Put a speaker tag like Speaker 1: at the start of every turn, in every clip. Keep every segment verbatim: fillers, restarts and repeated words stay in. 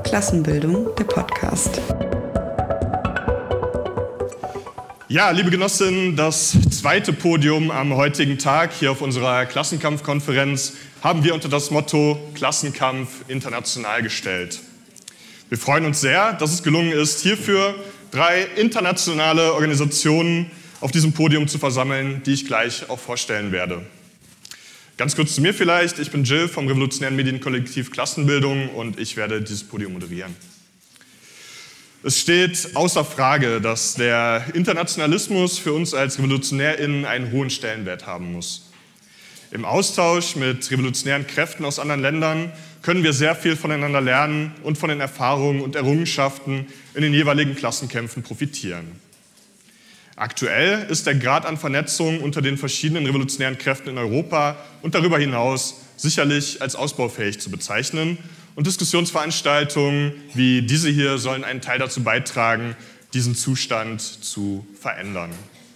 Speaker 1: Klassenbildung, der Podcast.
Speaker 2: Ja, liebe Genossinnen, das zweite Podium am heutigen Tag hier auf unserer Klassenkampfkonferenz haben wir unter das Motto Klassenkampf international gestellt. Wir freuen uns sehr, dass es gelungen ist, hierfür drei internationale Organisationen auf diesem Podium zu versammeln, die ich gleich auch vorstellen werde. Ganz kurz zu mir vielleicht, ich bin Jill vom Revolutionären Medienkollektiv Klassenbildung und ich werde dieses Podium moderieren. Es steht außer Frage, dass der Internationalismus für uns als RevolutionärInnen einen hohen Stellenwert haben muss. Im Austausch mit revolutionären Kräften aus anderen Ländern können wir sehr viel voneinander lernen und von den Erfahrungen und Errungenschaften in den jeweiligen Klassenkämpfen profitieren. Aktuell ist der Grad an Vernetzung unter den verschiedenen revolutionären Kräften in Europa und darüber hinaus sicherlich als ausbaufähig zu bezeichnen. Und Diskussionsveranstaltungen wie diese hier sollen einen Teil dazu beitragen, diesen Zustand zu verändern.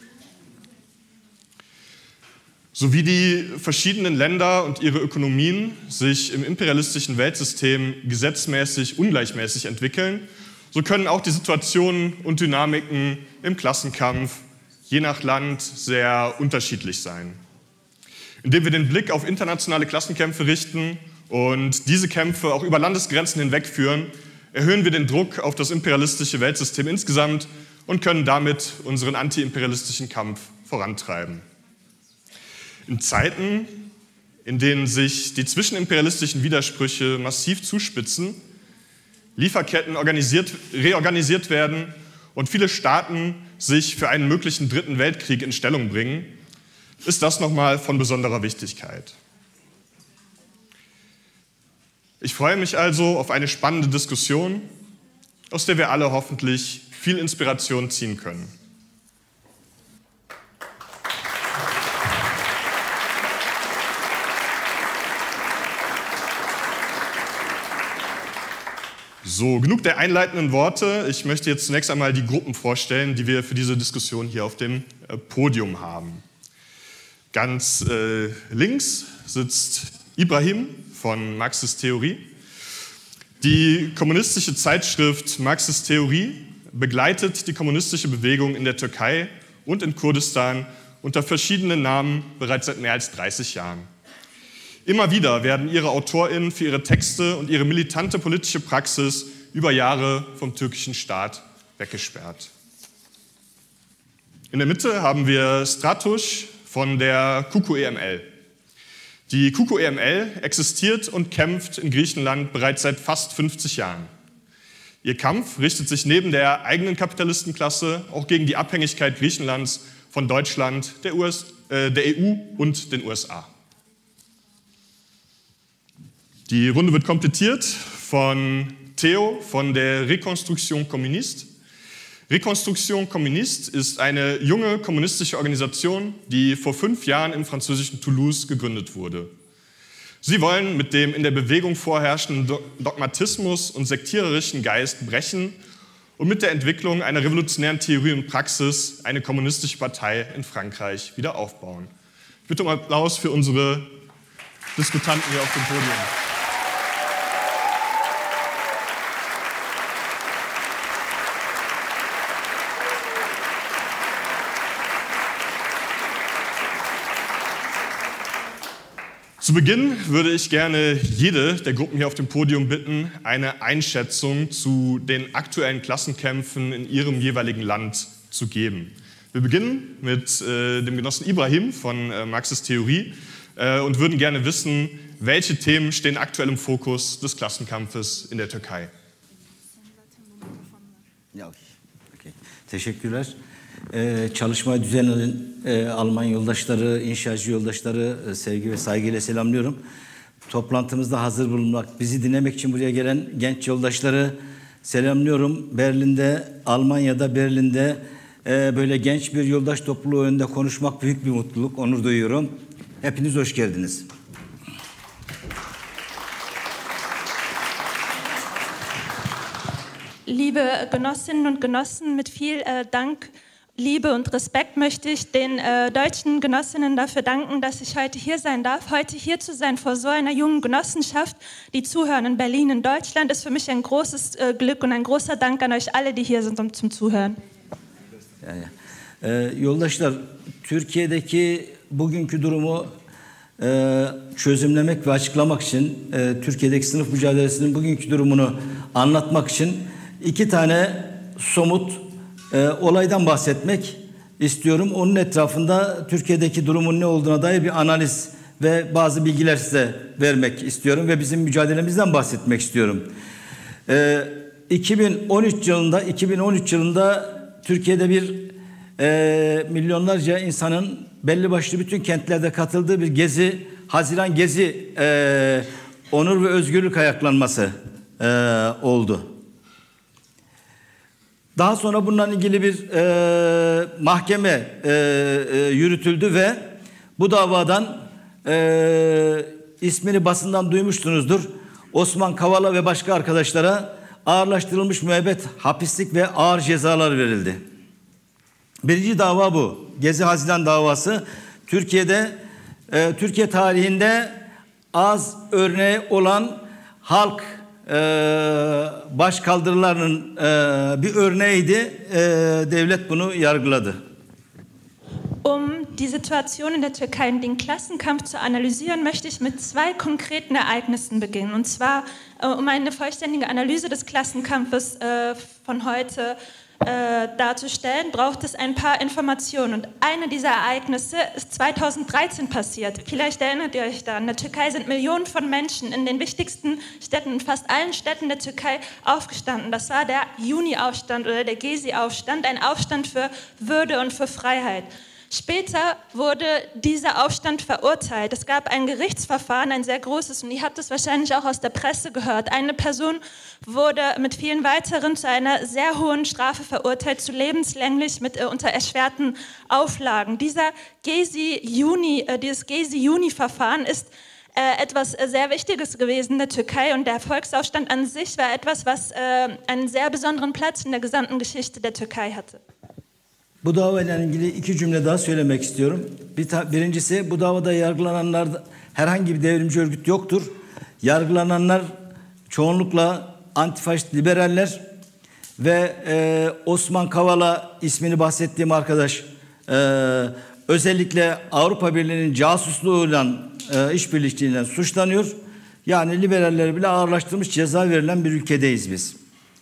Speaker 2: So wie die verschiedenen Länder und ihre Ökonomien sich im imperialistischen Weltsystem gesetzmäßig ungleichmäßig entwickeln, so können auch die Situationen und Dynamiken im Klassenkampf je nach Land sehr unterschiedlich sein. Indem wir den Blick auf internationale Klassenkämpfe richten und diese Kämpfe auch über Landesgrenzen hinweg führen, erhöhen wir den Druck auf das imperialistische Weltsystem insgesamt und können damit unseren antiimperialistischen Kampf vorantreiben. In Zeiten, in denen sich die zwischenimperialistischen Widersprüche massiv zuspitzen, Lieferketten organisiert, reorganisiert werden und viele Staaten sich für einen möglichen dritten Weltkrieg in Stellung bringen, ist das nochmal von besonderer Wichtigkeit. Ich freue mich also auf eine spannende Diskussion, aus der wir alle hoffentlich viel Inspiration ziehen können. So, genug der einleitenden Worte. Ich möchte jetzt zunächst einmal die Gruppen vorstellen, die wir für diese Diskussion hier auf dem Podium haben. Ganz äh, links sitzt Ibrahim von Marx's Theorie. Die kommunistische Zeitschrift Marx's Theorie begleitet die kommunistische Bewegung in der Türkei und in Kurdistan unter verschiedenen Namen bereits seit mehr als dreißig Jahren. Immer wieder werden ihre AutorInnen für ihre Texte und ihre militante politische Praxis über Jahre vom türkischen Staat weggesperrt. In der Mitte haben wir Stratush von der K K U E M L. Die K K U E M L existiert und kämpft in Griechenland bereits seit fast fünfzig Jahren. Ihr Kampf richtet sich neben der eigenen Kapitalistenklasse auch gegen die Abhängigkeit Griechenlands von Deutschland, der, U S, äh, der E U und den U S A. Die Runde wird komplettiert von Theo von der Reconstruction Communiste. Reconstruction Communiste ist eine junge kommunistische Organisation, die vor fünf Jahren im französischen Toulouse gegründet wurde. Sie wollen mit dem in der Bewegung vorherrschenden Dogmatismus und sektiererischen Geist brechen und mit der Entwicklung einer revolutionären Theorie und Praxis eine kommunistische Partei in Frankreich wieder aufbauen. Ich bitte um Applaus für unsere Diskutanten hier auf dem Podium. Zu Beginn würde ich gerne jede der Gruppen hier auf dem Podium bitten, eine Einschätzung zu den aktuellen Klassenkämpfen in ihrem jeweiligen Land zu geben. Wir beginnen mit äh, dem Genossen Ibrahim von äh, Marx's Theorie äh, und würden gerne wissen, welche Themen stehen aktuell im Fokus des Klassenkampfes in der Türkei.
Speaker 3: Ja, okay. Okay. Teşekkürler. Ee, çalışmayı düzenleyen e, Alman yoldaşları, inşacı yoldaşları e, sevgi ve saygıyla selamlıyorum. Toplantımızda hazır bulunmak, bizi dinlemek için buraya gelen genç yoldaşları selamlıyorum. Berlin'de, Almanya'da, Berlin'de e, böyle genç bir yoldaş topluluğu önünde konuşmak büyük bir mutluluk, onur duyuyorum. Hepiniz hoş geldiniz.
Speaker 4: Liebe Genossinnen und Genossen, mit viel äh, Dank Liebe und Respekt möchte ich den äh, deutschen Genossinnen dafür danken, dass ich heute hier sein darf. Heute hier zu sein vor so einer jungen Genossenschaft, die zuhören in Berlin, in Deutschland, ist für mich ein großes äh, Glück und ein großer Dank an euch alle, die hier sind, um zum Zuhören.
Speaker 3: Ja, ja. Ee, yoldaşlar, Türkiye'deki bugünkü durumu e, çözümlemek ve açıklamak için, e, Türkiye'deki sınıf mücadelesinin bugünkü durumunu anlatmak için iki tane somut e, olaydan bahsetmek istiyorum. Onun etrafında Türkiye'deki durumun ne olduğuna dair bir analiz ve bazı bilgiler size vermek istiyorum ve bizim mücadelemizden bahsetmek istiyorum. E, iki bin on üç yılında iki bin on üç yılında Türkiye'de bir e, milyonlarca insanın belli başlı bütün kentlerde katıldığı bir gezi, Haziran Gezi e, onur ve özgürlük ayaklanması e, oldu. Daha sonra bununla ilgili bir e, mahkeme e, e, yürütüldü ve bu davadan e, ismini basından duymuşsunuzdur. Osman Kavala ve başka arkadaşlara ağırlaştırılmış müebbet hapislik ve ağır cezalar verildi. Birinci dava bu. Gezi Haziran davası. Türkiye'de, e, Türkiye tarihinde az örneği olan halk e, başkaldırılarının e, bir örneğiydi. E, devlet bunu yargıladı.
Speaker 4: Um die Situation in der Türkei und den Klassenkampf zu analysieren, möchte ich mit zwei konkreten Ereignissen beginnen. Und zwar, um eine vollständige Analyse des Klassenkampfes äh, von heute äh, darzustellen, braucht es ein paar Informationen. Und eine dieser Ereignisse ist zweitausenddreizehn passiert. Vielleicht erinnert ihr euch daran. In der Türkei sind Millionen von Menschen in den wichtigsten Städten, in fast allen Städten der Türkei aufgestanden. Das war der Juni-Aufstand oder der Gezi-Aufstand, ein Aufstand für Würde und für Freiheit. Später wurde dieser Aufstand verurteilt. Es gab ein Gerichtsverfahren, ein sehr großes, und ihr habt es wahrscheinlich auch aus der Presse gehört. Eine Person wurde mit vielen weiteren zu einer sehr hohen Strafe verurteilt, zu lebenslänglich mit äh, unter erschwerten Auflagen. Dieser Gezi-Juni, äh, dieses Gezi-Juni-Verfahren ist äh, etwas äh, sehr Wichtiges gewesen in der Türkei, und der Volksaufstand an sich war etwas, was äh, einen sehr besonderen Platz in der gesamten Geschichte der Türkei hatte.
Speaker 3: Bu davayla ilgili iki cümle daha söylemek istiyorum. Bir ta, birincisi, bu davada yargılananlar herhangi bir devrimci örgüt yoktur. Yargılananlar çoğunlukla antifaşist liberaller ve e, Osman Kavala ismini bahsettiğim arkadaş e, özellikle Avrupa Birliği'nin casusluğuyla e, işbirlikçiliğiyle suçlanıyor. Yani liberallere bile ağırlaştırılmış ceza verilen bir ülkedeyiz biz.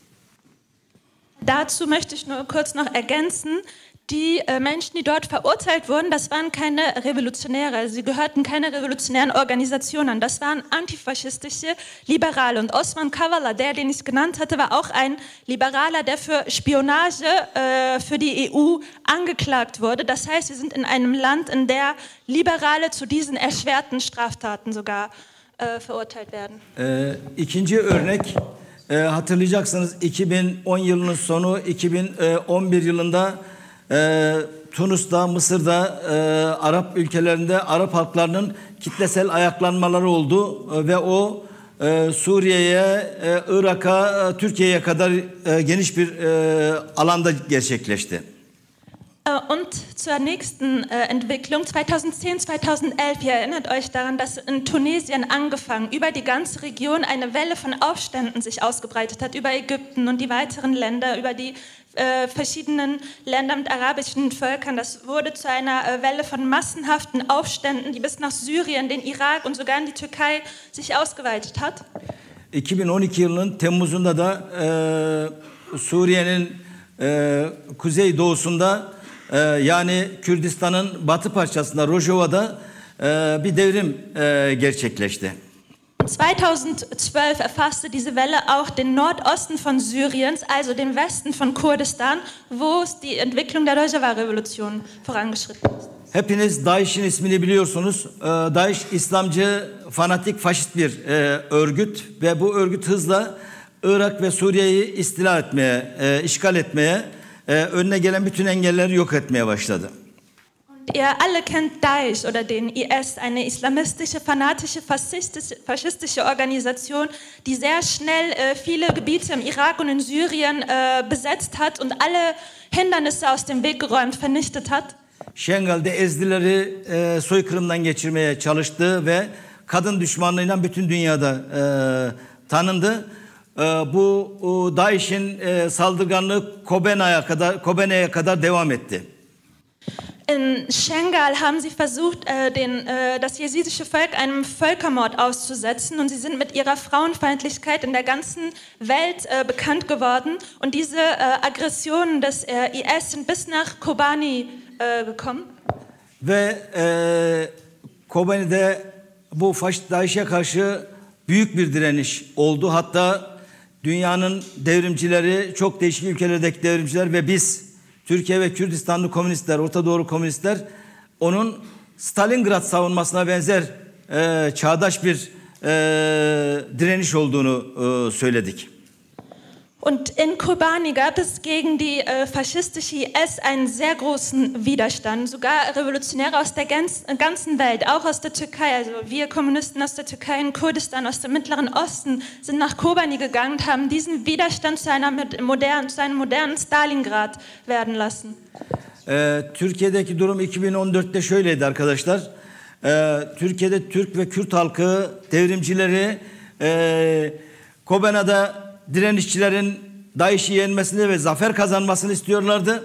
Speaker 4: Dazu möchte ich nur kurz noch ergänzen, die äh, Menschen, die dort verurteilt wurden, das waren keine Revolutionäre, also sie gehörten keiner revolutionären Organisation an, das waren antifaschistische Liberale. Und Osman Kavala, der, den ich genannt hatte, war auch ein Liberaler, der für Spionage äh, für die E U angeklagt wurde. Das heißt, wir sind in einem Land, in der Liberale zu diesen erschwerten Straftaten sogar äh, verurteilt werden.
Speaker 3: Ee, ikinci örnek, e, hatırlayacaksınız iki bin on yılının sonu, iki bin on bir yılında e, Tunus'ta, Mısır'da, e, Arap ülkelerinde Arap halklarının kitlesel ayaklanmaları oldu e, ve o e, Suriye'ye, e, Irak'a, e, Türkiye'ye kadar e, geniş bir e, alanda gerçekleşti.
Speaker 4: Und zur nächsten äh, Entwicklung, zweitausendzehn, zweitausendelf, ihr erinnert euch daran, dass in Tunesien angefangen, über die ganze Region eine Welle von Aufständen sich ausgebreitet hat, über Ägypten und die weiteren Länder, über die äh, verschiedenen Länder mit arabischen Völkern. Das wurde zu einer äh, Welle von massenhaften Aufständen, die bis nach Syrien, den Irak und sogar in die Türkei sich ausgeweitet hat.
Speaker 3: iki bin on iki yılının Temmuz'unda da e, Suriye'nin e, kuzey doğusunda, Ee, yani Kürdistan'ın batı parçasında Rojava'da e, bir devrim e, gerçekleşti.
Speaker 4: zweitausendzwölf erfasste diese Welle auch den Nordosten von Syriens, also den Westen von Kurdistan, wo es die Entwicklung der Rojava-Revolution vorangeschritten ist.
Speaker 3: Hepiniz DAEŞ'in ismini biliyorsunuz. Ee, DAEŞ İslamcı, fanatik, faşist bir e, örgüt ve bu örgüt hızla Irak ve Suriye'yi istila etmeye, e, işgal etmeye, Ee, önüne gelen bütün engelleri yok etmeye başladı.
Speaker 4: ihr alle kennt Daesh oder den I S, eine islamistische, fanatische, faschistische, faschistische Organisation, die sehr schnell äh, viele Gebiete im Irak und in Syrien äh, besetzt hat und alle Hindernisse aus dem Weg geräumt, vernichtet hat.
Speaker 3: Şengal'de Ezdileri e, soykırımdan geçirmeye çalıştı ve kadın düşmanlığıyla bütün dünyada e, tanındı. E, bu o, DAEŞ'in e, saldırganlığı Kobena'ya kadar Kobena'ya kadar devam etti.
Speaker 4: In Şengal haben sie versucht, äh, den, äh, das jesidische Volk einem Völkermord auszusetzen, und sie sind mit ihrer Frauenfeindlichkeit in der ganzen Welt äh, bekannt geworden. Und diese äh, Aggressionen des äh, I S sind bis nach Kobani äh, gekommen.
Speaker 3: Ve e, Kobani'de bu faşist DAEŞ'e karşı büyük bir direniş oldu. Hatta dünyanın devrimcileri, çok değişik ülkelerdeki devrimciler ve biz Türkiye ve Kürdistanlı komünistler, Orta Doğu komünistler onun Stalingrad savunmasına benzer e, çağdaş bir e, direniş olduğunu e, söyledik.
Speaker 4: Und in Kobani gab es gegen die äh, faschistische I S einen sehr großen Widerstand. Sogar Revolutionäre aus der ganz, ganzen Welt, auch aus der Türkei, also wir Kommunisten aus der Türkei und Kurdistan, aus dem Mittleren Osten, sind nach Kobani gegangen und haben diesen Widerstand zu, einer modernen, zu einem modernen Stalingrad werden lassen.
Speaker 3: Ee, Türkiye'deki durum iki bin on dörtte şöyleydi arkadaşlar. Ee, Türkiye'de Türk ve Kürt halkı, devrimcileri e, Kobena'da direnişçilerin DAEŞ'i yenmesini ve zafer kazanmasını istiyorlardı.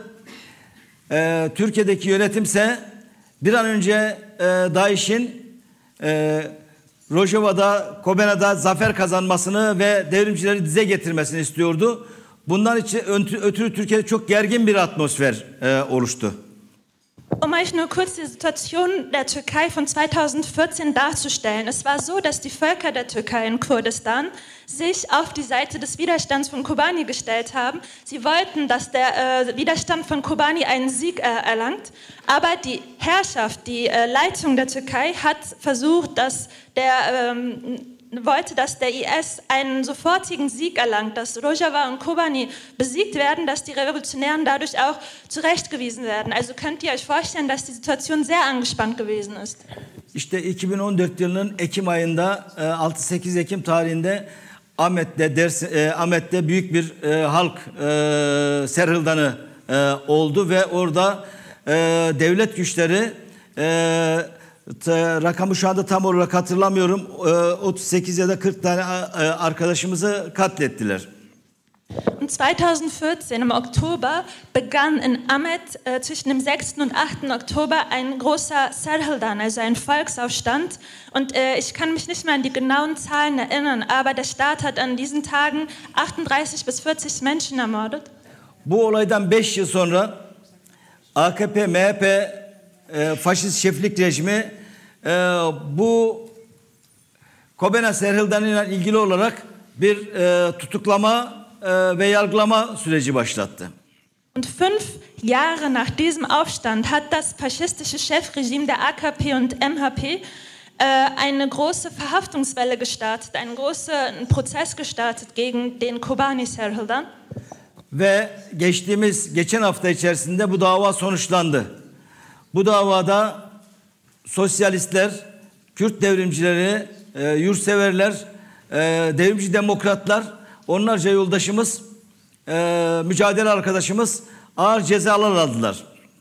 Speaker 3: Ee, Türkiye'deki yönetimse bir an önce e, DAEŞ'in e, Rojava'da, Kobena'da zafer kazanmasını ve devrimcileri dize getirmesini istiyordu. Bundan için ötürü Türkiye'de çok gergin bir atmosfer e, oluştu.
Speaker 4: Um euch nur kurz die Situation der Türkei von zweitausendvierzehn darzustellen. Es war so, dass die Völker der Türkei in Kurdistan sich auf die Seite des Widerstands von Kobani gestellt haben. Sie wollten, dass der äh, Widerstand von Kobani einen Sieg äh, erlangt. Aber die Herrschaft, die äh, Leitung der Türkei hat versucht, dass der... Ähm, wollte, dass der I S einen sofortigen Sieg erlangt, dass Rojava und Kobani besiegt werden, dass die Revolutionären dadurch auch zurechtgewiesen werden. Also könnt ihr euch vorstellen, dass die Situation sehr angespannt gewesen ist.
Speaker 3: İşte iki bin on dört yılının Ekim ayında altı sekiz Ekim tarihinde Ahmet'te ders, Ahmet'te büyük bir e, halk e, serhıldanı e, oldu ve orada e, devlet güçleri e, rakamı şu anda tam olarak hatırlamıyorum. otuz sekiz ya da kırk tane arkadaşımızı katlettiler.
Speaker 4: Und zweitausendvierzehn im Oktober begann in Ahmet äh, zwischen dem sechsten und achten Oktober ein großer Serhildan, also ein Volksaufstand. Und äh, ich kann mich nicht mehr an die genauen Zahlen erinnern, aber der Staat hat an diesen Tagen achtunddreißig bis vierzig Menschen ermordet.
Speaker 3: Bu olaydan beş yıl sonra A K P, M H P E, faşist şeflik rejimi e, bu Kobena Serhildanı ile ilgili olarak bir e, tutuklama e, ve yargılama süreci başlattı.
Speaker 4: Und fünf Jahre nach diesem Aufstand hat das faschistische Chefregime der A K P und M H P äh, eine große Verhaftungswelle gestartet, einen großen Prozess gestartet gegen den Kobani Serhildan.
Speaker 3: Ve geçtiğimiz geçen hafta içerisinde bu dava sonuçlandı. Bu davada sosyalistler, Kürt devrimcileri, e, yurtseverler, e, devrimci demokratlar, onlarca yoldaşımız, e, mücadele arkadaşımız ağır cezalar aldılar.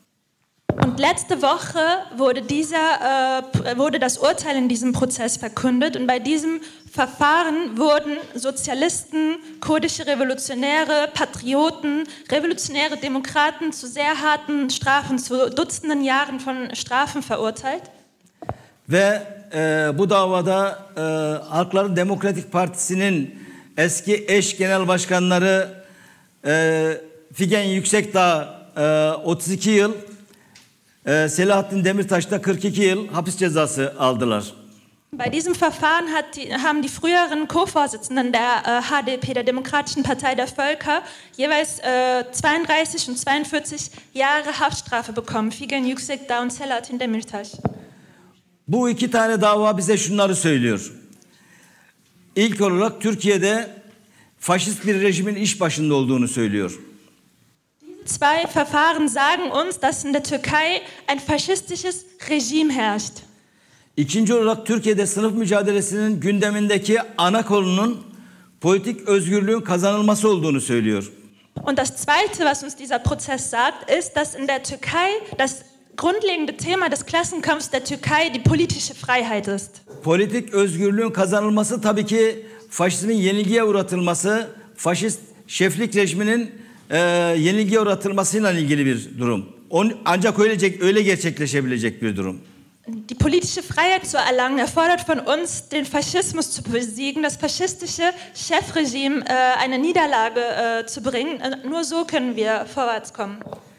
Speaker 4: Und letzte Woche wurde dieser, äh, wurde das Urteil in diesem Prozess verkündet, und bei diesem Verfahren wurden Sozialisten, kurdische Revolutionäre, Patrioten, revolutionäre Demokraten zu sehr harten Strafen, zu Dutzenden Jahren von Strafen verurteilt.
Speaker 3: Ve e, bu davada e, Halkların Demokratik Partisi'nin eski eş genel başkanları e, Figen Yüksekdağ e, otuz iki yıl, e, Selahattin Demirtaş da kırk iki yıl hapis cezası aldılar.
Speaker 4: Bei diesem Verfahren hat die, haben die früheren Co-Vorsitzenden der äh, H D P, der Demokratischen Partei der Völker, jeweils äh, zweiunddreißig und zweiundvierzig Jahre Haftstrafe bekommen. Figen Yüksekdağ und Selahattin Demirtaş.
Speaker 3: Bu iki tane dava bize şunları söylüyor. İlk olarak Türkiye'de faşist bir rejimin iş başında olduğunu söylüyor.
Speaker 4: Diese zwei Verfahren sagen uns, dass in der Türkei ein faschistisches Regime herrscht.
Speaker 3: İkinci olarak Türkiye'de sınıf mücadelesinin gündemindeki ana konunun politik özgürlüğün kazanılması olduğunu söylüyor.
Speaker 4: Und das Zweite, was uns dieser Prozess sagt, ist, dass in der Türkei das grundlegende Thema des Klassenkampfs der Türkei die politische Freiheit ist.
Speaker 3: Politik özgürlüğün kazanılması tabii ki faşizmin yenilgiye uğratılması, faşist şeflik rejiminin e, yenilgiye uğratılmasıyla ilgili bir durum. On, ancak öyle, öyle gerçekleşebilecek bir durum.
Speaker 4: Die politische Freiheit zu erlangen erfordert von uns, den Faschismus zu besiegen, das faschistische Chefregime äh, eine Niederlage äh, zu bringen. Nur so können wir vorwärts kommen.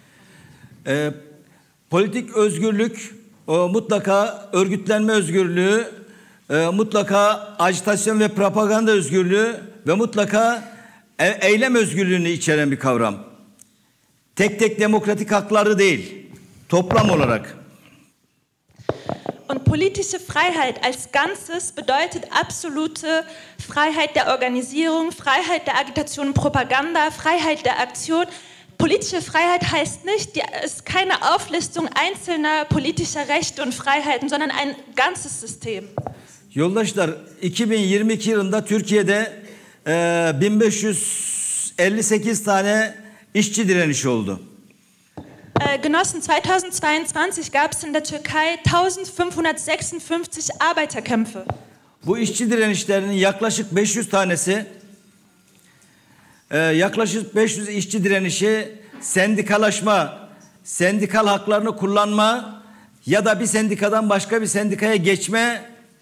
Speaker 3: E, politik özgürlük, o, mutlaka örgütlenme özgürlüğü, e, mutlaka ajitasyon ve propaganda özgürlüğü ve mutlaka e, eylem özgürlüğünü içeren bir kavram. Tek tek demokratik hakları değil, toplam olarak.
Speaker 4: Und politische Freiheit als Ganzes bedeutet absolute Freiheit der Organisierung, Freiheit der Agitation und Propaganda, Freiheit der Aktion. Politische Freiheit heißt nicht, es ist keine Auflistung einzelner politischer Rechte und Freiheiten, sondern ein ganzes System.
Speaker 3: Yoldaşlar, iki bin yirmi iki yılında Türkiye'de e, bin beş yüz elli sekiz tane işçi direnişi oldu.
Speaker 4: Äh, Genossen, zweitausendzweiundzwanzig gab es in der Türkei eintausendfünfhundertsechsundfünfzig Arbeiterkämpfe.
Speaker 3: Bu işçi direnişlerinin yaklaşık beş yüz tanesi, e, yaklaşık beş yüz işçi direnişi sendikalaşma, sendikal haklarını kullanma ya da bir sendikadan başka bir sendikaya geçme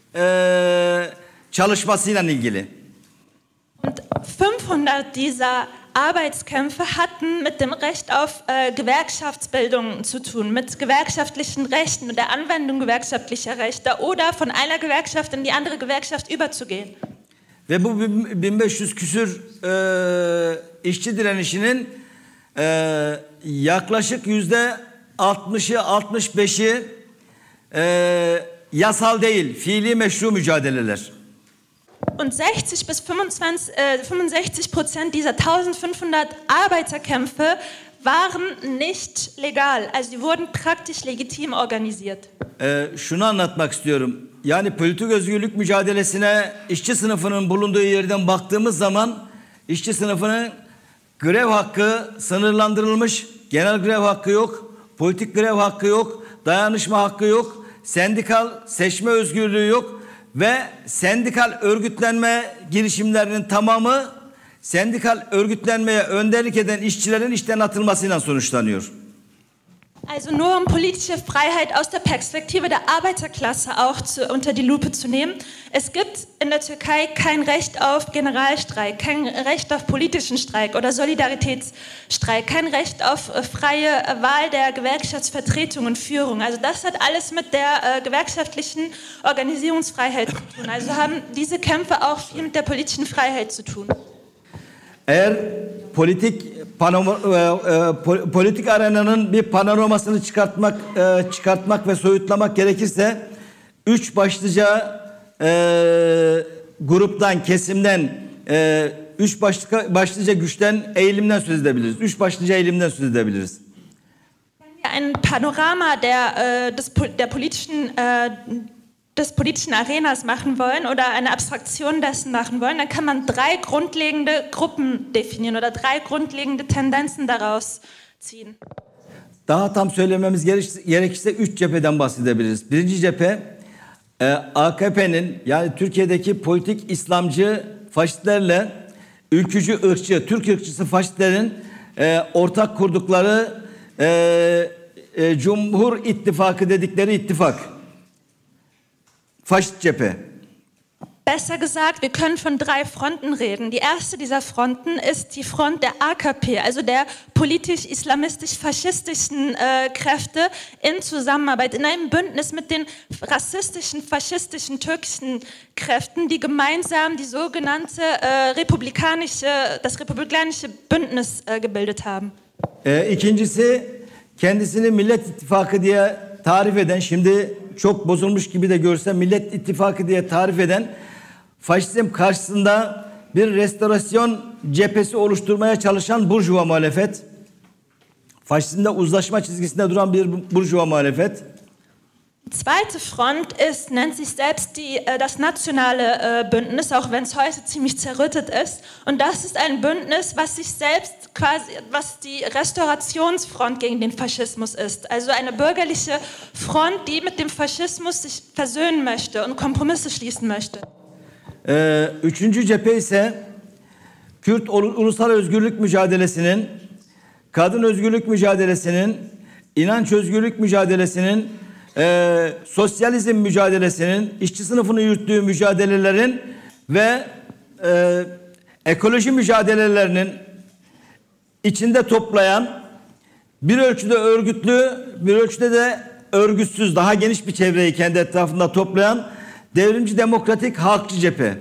Speaker 3: e, çalışmasıyla ilgili.
Speaker 4: Und fünfhundert dieser Arbeitskämpfe hatten mit dem Recht auf äh, Gewerkschaftsbildung zu tun, mit gewerkschaftlichen Rechten, mit der Anwendung gewerkschaftlicher Rechte oder von einer Gewerkschaft in die andere Gewerkschaft überzugehen.
Speaker 3: Ve bu bin beş yüz küsür e, işçi direnişinin e, yaklaşık yüzde altmışı altmış beşi e, yasal değil, fiili meşru mücadeleler.
Speaker 4: Und sechzig bis fünfundzwanzig, äh, fünfundsechzig Prozent dieser eintausendfünfhundert Arbeiterkämpfe waren nicht legal. Also die wurden praktisch legitim organisiert.
Speaker 3: Ee, şunu anlatmak istiyorum. Yani politik özgürlük mücadelesine işçi sınıfının bulunduğu yerden baktığımız zaman işçi sınıfının grev hakkı sınırlandırılmış, genel grev hakkı yok, politik grev hakkı yok, dayanışma hakkı yok, sendikal seçme özgürlüğü yok. Ve sendikal örgütlenme girişimlerinin tamamı sendikal örgütlenmeye önderlik eden işçilerin işten atılmasıyla sonuçlanıyor.
Speaker 4: Also nur um politische Freiheit aus der Perspektive der Arbeiterklasse auch zu, unter die Lupe zu nehmen. Es gibt in der Türkei kein Recht auf Generalstreik, kein Recht auf politischen Streik oder Solidaritätsstreik, kein Recht auf freie Wahl der Gewerkschaftsvertretung und Führung. Also das hat alles mit der äh, gewerkschaftlichen Organisierungsfreiheit zu tun. Also haben diese Kämpfe auch viel mit der politischen Freiheit zu tun.
Speaker 3: Eğer politik panorama, e, e, politik arenanın bir panoramasını çıkartmak e, çıkartmak ve soyutlamak gerekirse üç başlıca e, gruptan, kesimden, e, üç başlıca, başlıca güçten, eğilimden söz edebiliriz. Üç başlıca eğilimden söz edebiliriz.
Speaker 4: Ein Panorama der, äh, des, der politischen äh, des politischen Arenas machen wollen oder eine Abstraktion dessen machen wollen, dann kann man drei grundlegende Gruppen definieren oder drei grundlegende Tendenzen daraus ziehen.
Speaker 3: Daha tam söylememiz gerekirse üç cepheden bahsedebiliriz. Birinci cephe e, A K P'nin yani Türkiye'deki politik İslamcı faşistlerle ülkücü ırkçı, Türk ırkçısı faşistlerin e, ortak kurdukları e, e, Cumhur İttifakı dedikleri ittifak. Faşist cephe.
Speaker 4: Besser gesagt, wir können von drei Fronten reden. Die erste dieser Fronten ist die Front der A K P, also der politisch-islamistisch-faschistischen äh, Kräfte in Zusammenarbeit, in einem Bündnis mit den rassistischen, faschistischen, türkischen Kräften, die gemeinsam die sogenannte äh, republikanische, das republikanische Bündnis äh, gebildet haben.
Speaker 3: Ee, ikincisi kendisini Millet İttifakı diye tarif eden, şimdi çok bozulmuş gibi de görse Millet İttifakı diye tarif eden faşizm karşısında bir restorasyon cephesi oluşturmaya çalışan burjuva muhalefet. faşizmle uzlaşma çizgisinde duran bir burjuva muhalefet.
Speaker 4: Die zweite Front ist, nennt sich selbst die, äh, das nationale äh, Bündnis, auch wenn es heute ziemlich zerrüttet ist. Und das ist ein Bündnis, was sich selbst quasi, was die Restaurationsfront gegen den Faschismus ist. Also eine bürgerliche Front, die mit dem Faschismus sich versöhnen möchte und Kompromisse schließen möchte.
Speaker 3: Ee, üçüncü cephe ise Kürt ulusal özgürlük mücadelesinin, kadın özgürlük mücadelesinin, inanç özgürlük mücadelesinin, Ee, sosyalizm mücadelesinin, işçi sınıfını yürüttüğü mücadelelerin ve e, ekoloji mücadelelerinin içinde toplayan, bir ölçüde örgütlü, bir ölçüde de örgütsüz, daha geniş bir çevreyi kendi etrafında toplayan devrimci demokratik halkçı cephe.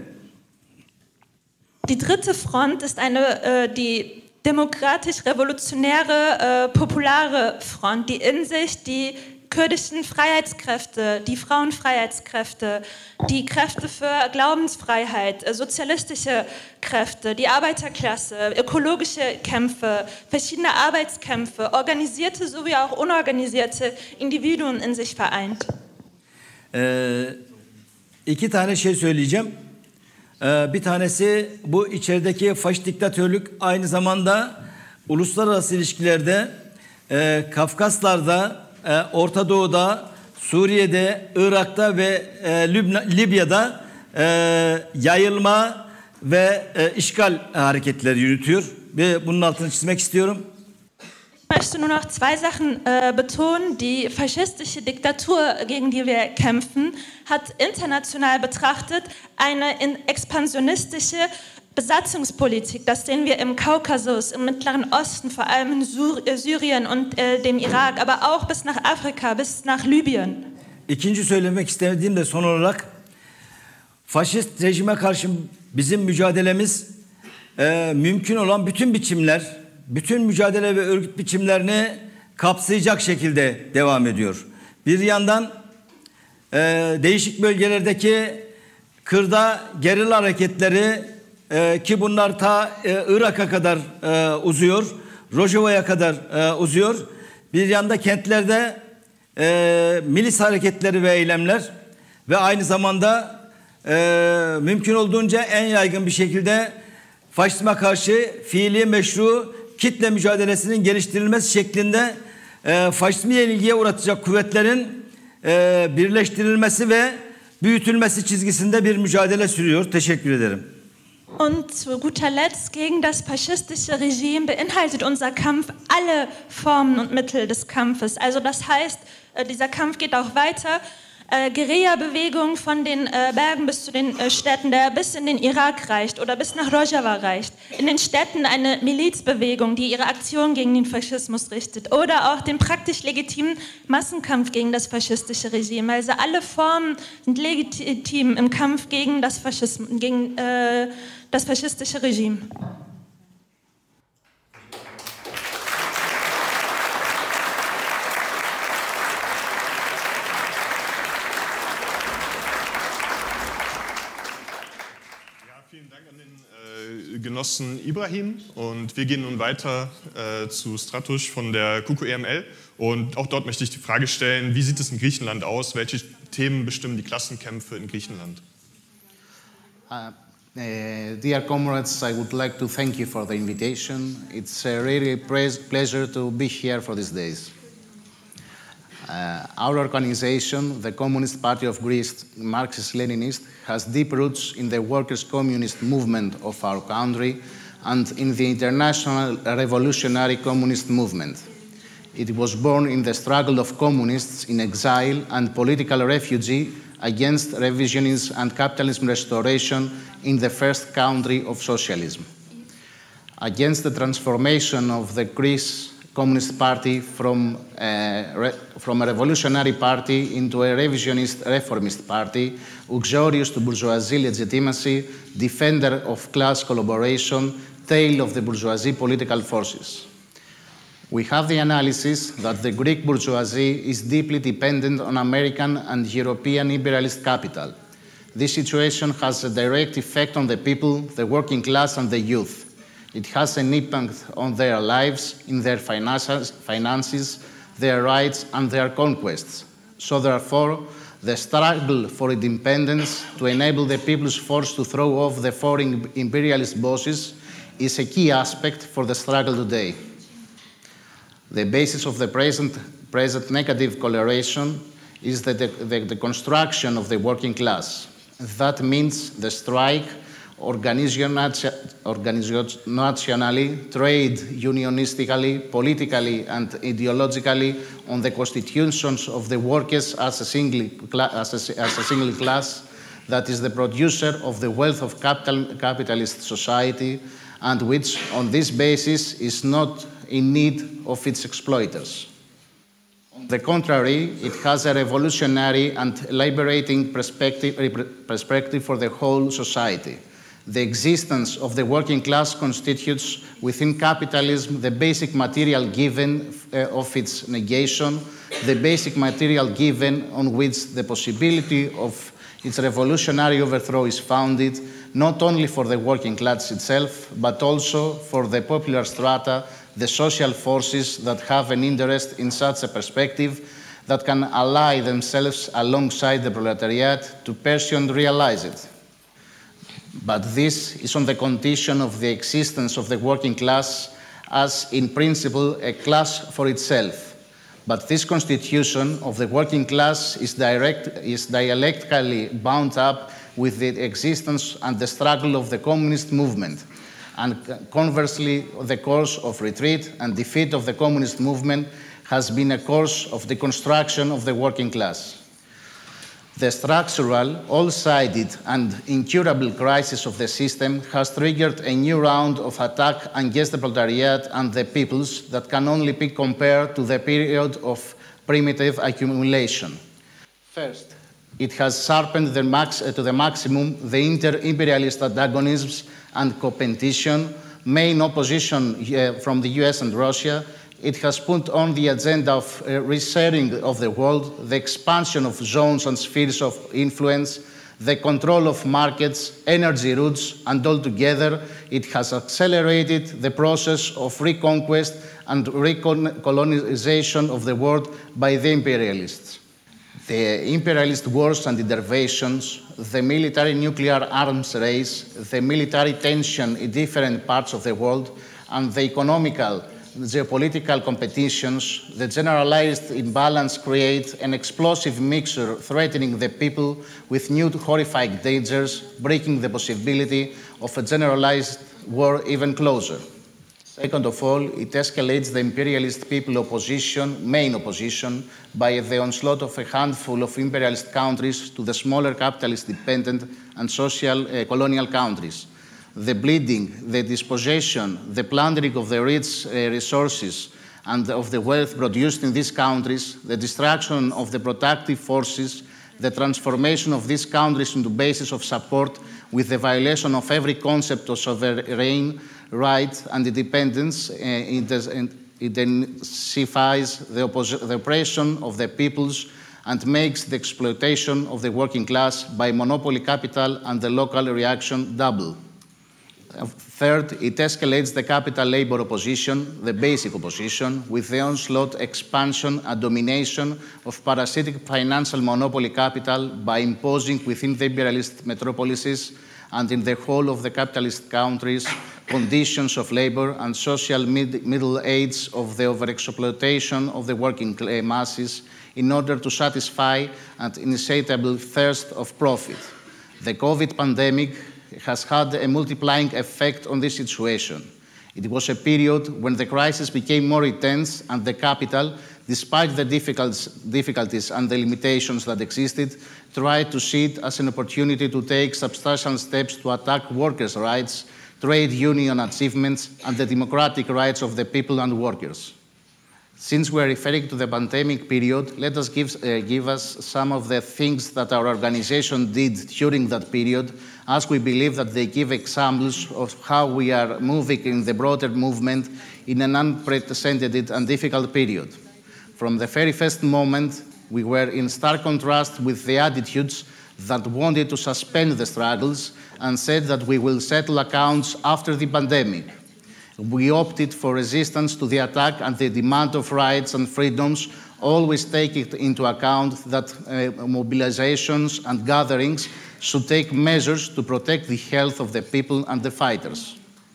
Speaker 4: Die dritte Front ist eine, äh, die demokratisch-revolutionäre, äh, populare Front, die in sich die kurdischen Freiheitskräfte, die Frauenfreiheitskräfte, die Kräfte für Glaubensfreiheit, sozialistische Kräfte, die Arbeiterklasse, ökologische Kämpfe, verschiedene Arbeitskämpfe, organisierte sowie auch unorganisierte Individuen in sich vereint.
Speaker 3: Ee, iki tane şey söyleyeceğim. Ee, bir tanesi bu içerideki faşist diktatörlük aynı zamanda uluslararası ilişkilerde, e, Kafkaslar'da, Orta Doğu'da, Suriye'de, Irak'ta ve e, Lübna, Libya'da e, yayılma ve e, işgal hareketleri yürütüyor ve bunun altını çizmek istiyorum.
Speaker 4: Ich möchte nur noch zwei Sachen äh, betonen. Die faschistische Diktatur, gegen die wir kämpfen, hat international betrachtet eine in expansionistische Besatzungspolitik, das sehen wir im Kaukasus, im Mittleren Osten, vor allem in Sur- äh, Syrien und äh, dem Irak, aber auch bis nach Afrika, bis nach Libyen.
Speaker 3: İkinci söylemek istediğim de son olarak faşist rejime karşı bizim mücadelemiz e, mümkün olan bütün biçimler, bütün mücadele ve örgüt biçimlerini kapsayacak şekilde devam ediyor. Bir yandan e, değişik bölgelerdeki kırda gerilla hareketleri, Ee, ki bunlar ta e, Irak'a kadar e, uzuyor, Rojava'ya kadar e, uzuyor. Bir yanda kentlerde e, milis hareketleri ve eylemler ve aynı zamanda e, mümkün olduğunca en yaygın bir şekilde faşizme karşı fiili meşru kitle mücadelesinin geliştirilmesi şeklinde e, faşizmi yenilgiye uğratacak kuvvetlerin e, birleştirilmesi ve büyütülmesi çizgisinde bir mücadele sürüyor. Teşekkür ederim.
Speaker 4: Und zu guter Letzt, gegen das faschistische Regime beinhaltet unser Kampf alle Formen und Mittel des Kampfes. Also das heißt, dieser Kampf geht auch weiter. Äh, Guerilla-Bewegung von den äh, Bergen bis zu den äh, Städten, der bis in den Irak reicht oder bis nach Rojava reicht. In den Städten eine Milizbewegung, die ihre Aktion gegen den Faschismus richtet. Oder auch den praktisch legitimen Massenkampf gegen das faschistische Regime. Also alle Formen sind legitim im Kampf gegen das, Faschismus, gegen, äh, das faschistische Regime.
Speaker 2: Genossen Ibrahim, und wir gehen nun weiter äh, zu Stratos von der K U K U E M L, und auch dort möchte ich die Frage stellen, wie sieht es in Griechenland aus? Welche Themen bestimmen die Klassenkämpfe in Griechenland?
Speaker 5: Uh, uh, dear comrades, I would like to thank you for the invitation. It's a really pleasure to be here for these days. Uh, our organization, the Communist Party of Greece, Marxist-Leninist, has deep roots in the workers' communist movement of our country and in the international revolutionary communist movement. It was born in the struggle of communists in exile and political refugee against revisionism and capitalism restoration in the first country of socialism. Against the transformation of the Greece Communist Party from a, from a revolutionary party into a revisionist reformist party, uxorious to bourgeoisie legitimacy, defender of class collaboration, tail of the bourgeoisie political forces. We have the analysis that the Greek bourgeoisie is deeply dependent on American and European imperialist capital. This situation has a direct effect on the people, the working class and the youth. It has an impact on their lives, in their finances, their rights, and their conquests. So therefore, the struggle for independence to enable the people's force to throw off the foreign imperialist bosses is a key aspect for the struggle today. The basis of the present, present negative coloration is the, the, the construction of the working class. That means the strike, organizationally, trade unionistically, politically, and ideologically on the constitutions of the workers as a single, as a, as a single class that is the producer of the wealth of capital, capitalist society, and which, on this basis, is not in need of its exploiters. On the contrary, it has a revolutionary and liberating perspective, perspective for the whole society. The existence of the working class constitutes within capitalism the basic material given uh, of its negation, the basic material given on which the possibility of its revolutionary overthrow is founded, not only for the working class itself, but also for the popular strata, the social forces that have an interest in such a perspective that can ally themselves alongside the proletariat to pursue and realize it. But this is on the condition of the existence of the working class as, in principle, a class for itself. But this constitution of the working class is, direct, is dialectically bound up with the existence and the struggle of the communist movement. And conversely, the course of retreat and defeat of the communist movement has been a course of deconstruction of the working class. The structural, all-sided, and incurable crisis of the system has triggered a new round of attack against the proletariat and the peoples that can only be compared to the period of primitive accumulation. First, it has sharpened the max, uh, to the maximum the inter-imperialist antagonisms and competition, main opposition uh, from the U S and Russia. It has put on the agenda of uh, resharing of the world, the expansion of zones and spheres of influence, the control of markets, energy routes, and altogether it has accelerated the process of reconquest and recolonization of the world by the imperialists. The imperialist wars and interventions, the military nuclear arms race, the military tension in different parts of the world, and the economical geopolitical competitions, the generalized imbalance create an explosive mixture threatening the people with new horrifying dangers, breaking the possibility of a generalized war even closer. Second of all, it escalates the imperialist people opposition, main opposition, by the onslaught of a handful of imperialist countries to the smaller capitalist-dependent and social uh, colonial countries. The bleeding, the dispossession, the plundering of the rich uh, resources and of the wealth produced in these countries, the destruction of the productive forces, the transformation of these countries into bases of support with the violation of every concept of sovereign right and independence, uh, it intensifies the, the oppression of the peoples and makes the exploitation of the working class by monopoly capital and the local reaction double. Third, it escalates the capital-labor opposition, the basic opposition, with the onslaught, expansion, and domination of parasitic financial monopoly capital by imposing within the imperialist metropolises and in the whole of the capitalist countries conditions of labor and social mid middle age of the overexploitation of the working masses in order to satisfy an insatiable thirst of profit. The COVID pandemic has had a multiplying effect on this situation. It was a period when the crisis became more intense and the capital, despite the difficulties and the limitations that existed, tried to see it as an opportunity to take substantial steps to attack workers' rights, trade union achievements, and the democratic rights of the people and workers. Since we're referring to the pandemic period, let us give, uh, give us some of the things that our organization did during that period, as we believe that they give examples of how we are moving in the broader movement in an unprecedented and difficult period. From the very first moment, we were in stark contrast with the attitudes that wanted to suspend the struggles and said that we will settle accounts after the pandemic. We opted for resistance to the attack and the demand of rights and freedoms, always taking into account that uh, mobilizations and gatherings should take measures to protect the health of the people and the fighters.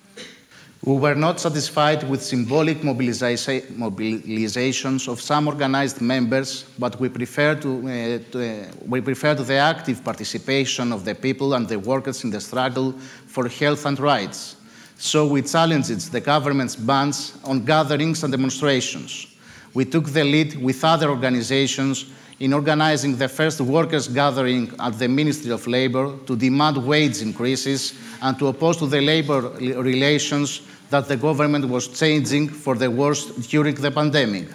Speaker 5: We were not satisfied with symbolic mobilisa- mobilizations of some organized members, but we prefer to, uh, to, uh, we prefer to the active participation of the people and the workers in the struggle for health and rights. So we challenged the government's bans on gatherings and demonstrations. We took the lead with other organizations in organizing the first workers' gathering at the Ministry of Labor to demand wage increases and to oppose to the labor relations that the government was changing for the worse during the pandemic.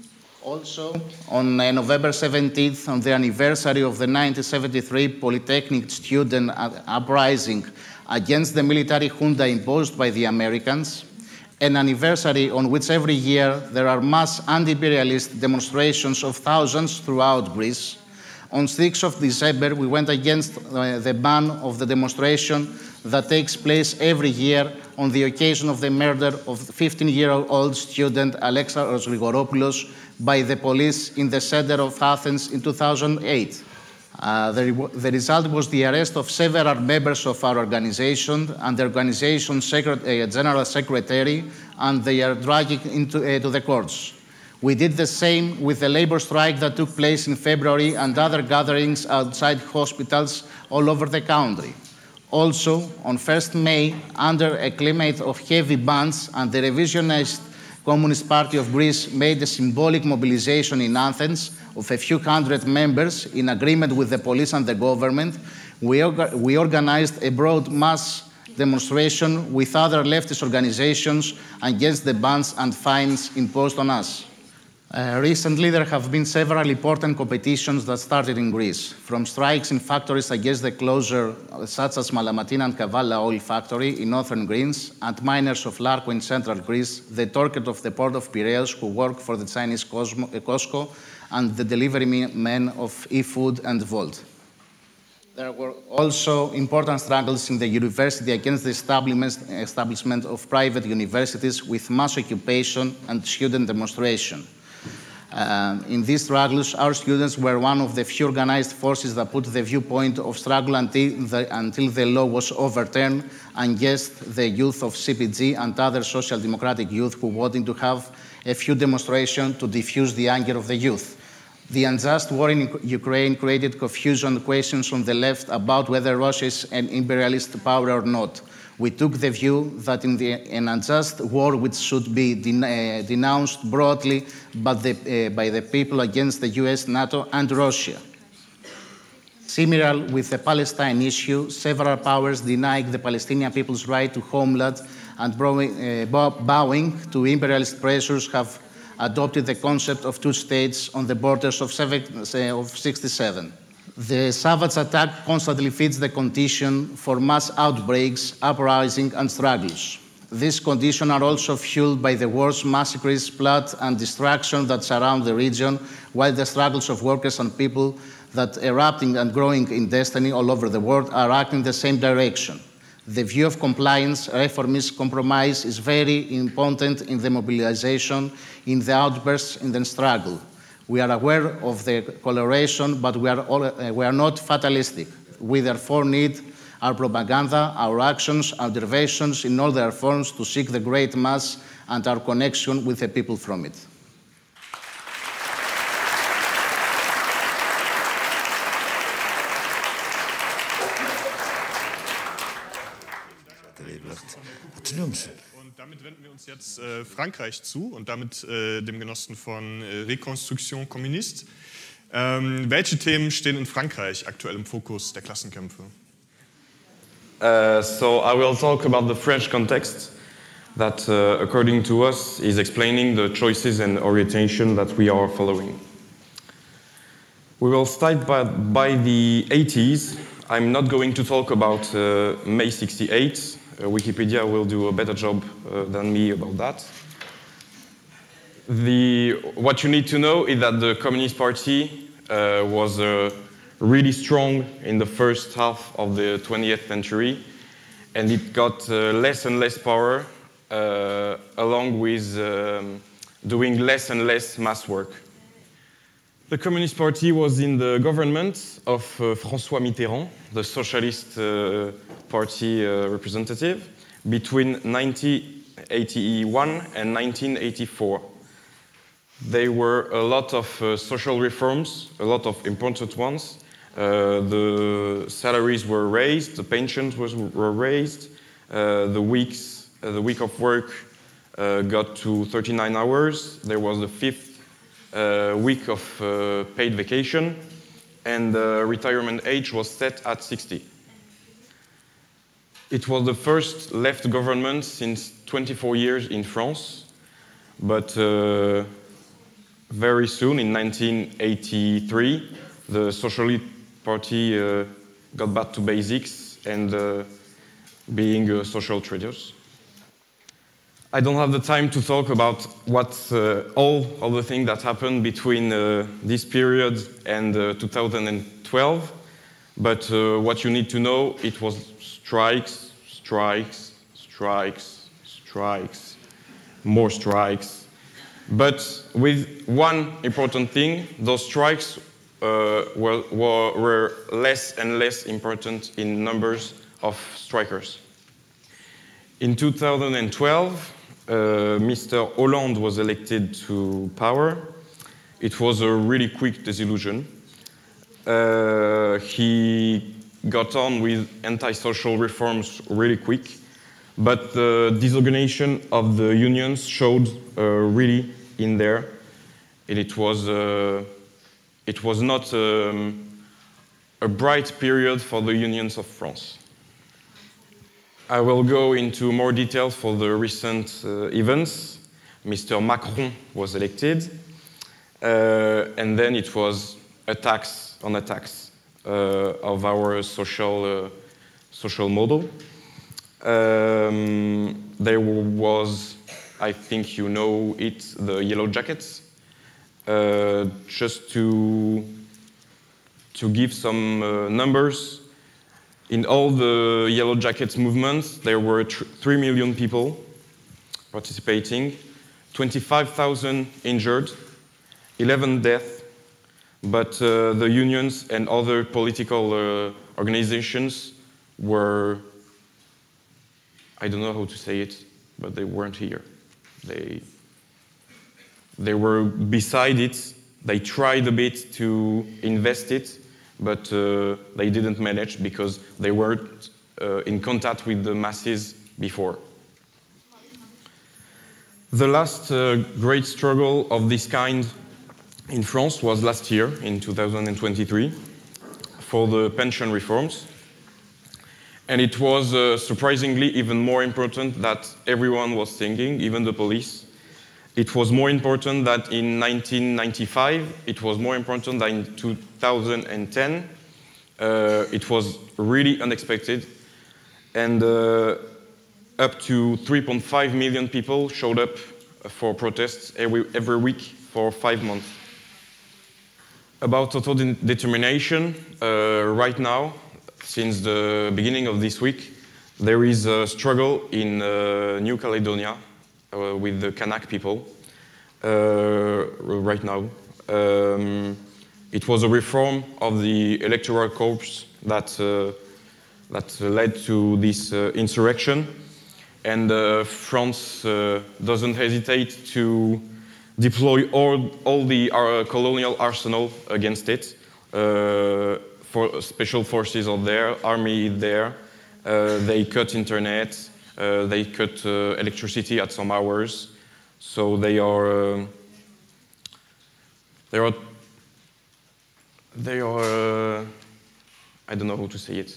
Speaker 5: Also, on uh, November seventeenth, on the anniversary of the nineteen seventy-three Polytechnic student uprising against the military junta imposed by the Americans, an anniversary on which every year there are mass anti-imperialist demonstrations of thousands throughout Greece. On sixth of December, we went against uh, the ban of the demonstration that takes place every year on the occasion of the murder of fifteen-year-old student Alexandros Grigoropoulos by the police in the center of Athens in two thousand eight. Uh, the, re the result was the arrest of several members of our organization and the organization's secret, uh, general secretary, and they are dragged into uh, to the courts. We did the same with the labor strike that took place in February and other gatherings outside hospitals all over the country. Also, on first of May, under a climate of heavy bans and the revisionist Communist Party of Greece made a symbolic mobilization in Athens of a few hundred members in agreement with the police and the government, we, orga we organized a broad mass demonstration with other leftist organizations against the bans and fines imposed on us. Uh, recently, there have been several important competitions that started in Greece, from strikes in factories against the closure, such as Malamatina and Kavala oil factory in northern Greece, and miners of Larko in central Greece, the Torquet of the port of Piraeus who work for the Chinese Cosmo, uh, Costco, and the delivery men of eFood and Volt. There were also important struggles in the university against the establishment of private universities with mass occupation and student demonstration. Um, in these struggles, our students were one of the few organized forces that put the viewpoint of struggle until the, until the law was overturned against the youth of C P G and other social democratic youth who wanted to have a few demonstrations to diffuse the anger of the youth. The unjust war in Ukraine created confusion questions on the left about whether Russia is an imperialist power or not. We took the view that in the, an unjust war which should be den uh, denounced broadly by the, uh, by the people against the U S, NATO, and Russia. Similar with the Palestine issue, several powers denying the Palestinian people's right to homeland and bowing, uh, bowing to imperialist pressures have adopted the concept of two states on the borders of, of sixty-seven. The savage attack constantly feeds the condition for mass outbreaks, uprising, and struggles. These conditions are also fueled by the wars, massacres, blood, and destruction that surround the region, while the struggles of workers and people that erupting and growing in destiny all over the world are acting in the same direction. The view of compliance, reformist compromise is very important in the mobilization, in the outbursts, in the struggle. We are aware of the coloration, but we are, all, uh, we are not fatalistic. We therefore need our propaganda, our actions, our derivation in all their forms to seek the great mass and our connection with the people from it.
Speaker 2: Und damit wenden wir uns jetzt äh, Frankreich zu und damit äh, dem Genossen von äh, Reconstruction Communiste. Ähm, welche Themen stehen in Frankreich aktuell im Fokus der Klassenkämpfe?
Speaker 6: Uh, so I will talk about the French context that, uh, according to us, is explaining the choices and orientation that we are following. We will start by, by the eighties. I'm not going to talk about uh, May sixty-eight. Uh, Wikipedia will do a better job uh, than me about that. The, what you need to know is that the Communist Party uh, was uh, really strong in the first half of the twentieth century, and it got uh, less and less power uh, along with um, doing less and less mass work. The Communist Party was in the government of uh, François Mitterrand, the Socialist uh, Party uh, representative, between nineteen eighty-one and nineteen eighty-four. There were a lot of uh, social reforms, a lot of important ones. Uh, the salaries were raised, the pensions was, were raised, uh, the weeks, uh, the week of work uh, got to thirty-nine hours. There was the fifth uh, week of uh, paid vacation, and the retirement age was set at sixty. It was the first left government since twenty-four years in France, but uh, very soon, in nineteen eighty-three, the Socialist Party uh, got back to basics and uh, being uh, social traders. I don't have the time to talk about what uh, all of the things that happened between uh, this period and uh, two thousand twelve, but uh, what you need to know, it was strikes, strikes, strikes, strikes, more strikes. But with one important thing, those strikes uh, were, were, were less and less important in numbers of strikers. In two thousand twelve, uh, Mister Hollande was elected to power. It was a really quick disillusion. Uh, he got on with anti-social reforms really quick, but the disorganization of the unions showed uh, really in there, and it was uh, it was not um, a bright period for the unions of France. I will go into more details for the recent uh, events. Mister Macron was elected, uh, and then it was attacks on attacks uh, of our social uh, social model. Um, there was, I think you know it, the Yellow Jackets. Uh, just to, to give some uh, numbers, in all the Yellow Jackets movements, there were three million people participating, twenty-five thousand injured, eleven deaths, but uh, the unions and other political uh, organizations were, I don't know how to say it, but they weren't here. They, they were beside it. They tried a bit to invest it, but uh, they didn't manage because they weren't uh, in contact with the masses before. The last uh, great struggle of this kind in France was last year, in two thousand twenty-three, for the pension reforms. And it was uh, surprisingly even more important than everyone was thinking, even the police. It was more important that in nineteen ninety-five, it was more important than in two thousand ten. Uh, it was really unexpected. And uh, up to three point five million people showed up for protests every, every week for five months. About autodetermination, uh, right now, since the beginning of this week, there is a struggle in uh, New Caledonia uh, with the Kanak people uh, right now. Um, it was a reform of the electoral corps that, uh, that led to this uh, insurrection. And uh, France uh, doesn't hesitate to deploy all, all the uh, colonial arsenal against it. Uh, For special forces are there, army is there. Uh, they cut internet, uh, they cut uh, electricity at some hours. So they are, uh, they are, they are. Uh, I don't know how to say it.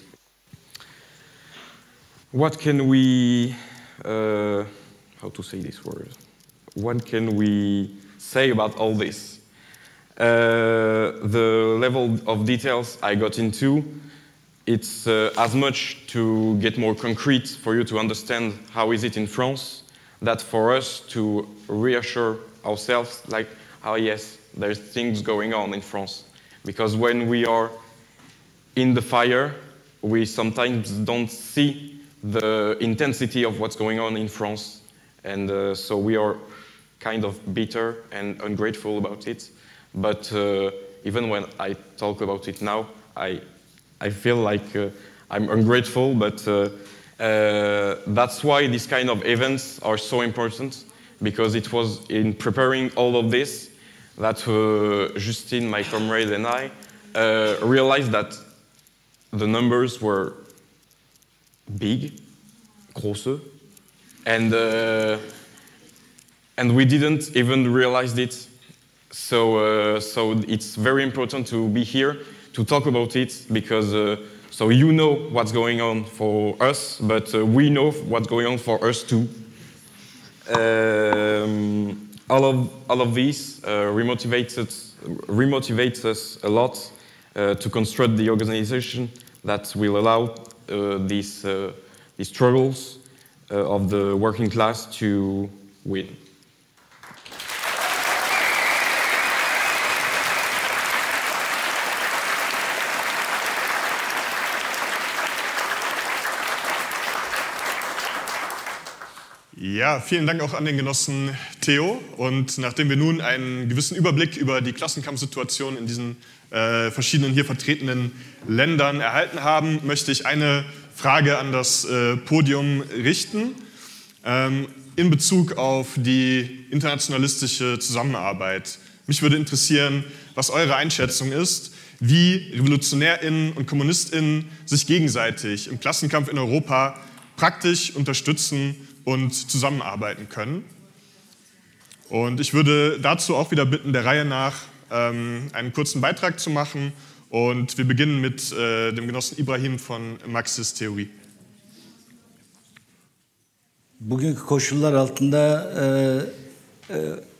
Speaker 6: What can we? Uh, how to say this word? What can we say about all this? Uh, the level of details I got into, it's uh, as much to get more concrete for you to understand how is it in France, that for us to reassure ourselves, like, oh yes, there's things going on in France. Because when we are in the fire, we sometimes don't see the intensity of what's going on in France. And uh, so we are kind of bitter and ungrateful about it. But uh, even when I talk about it now, I, I feel like uh, I'm ungrateful, but uh, uh, that's why these kind of events are so important, because it was in preparing all of this that uh, Justine, my comrade, and I uh, realized that the numbers were big, große, and uh, and we didn't even realize it. So uh, so it's very important to be here to talk about it, because uh, so you know what's going on for us, but uh, we know what's going on for us too. Um, all of all of these uh, remotivated remotivates us a lot uh, to construct the organization that will allow uh, these uh, these struggles uh, of the working class to win.
Speaker 2: Ja, vielen Dank auch an den Genossen Theo. Und nachdem wir nun einen gewissen Überblick über die Klassenkampfsituation in diesen äh, verschiedenen hier vertretenen Ländern erhalten haben, möchte ich eine Frage an das äh, Podium richten ähm, in Bezug auf die internationalistische Zusammenarbeit. Mich würde interessieren, was eure Einschätzung ist, wie RevolutionärInnen und KommunistInnen sich gegenseitig im Klassenkampf in Europa praktisch unterstützen und zusammenarbeiten können. Und ich würde dazu auch wieder bitten, der Reihe nach ähm, einen kurzen Beitrag zu machen. Und wir beginnen mit äh, dem Genossen Ibrahim von Marxist Theorie.
Speaker 3: Bugünkü koşullar altında e, e,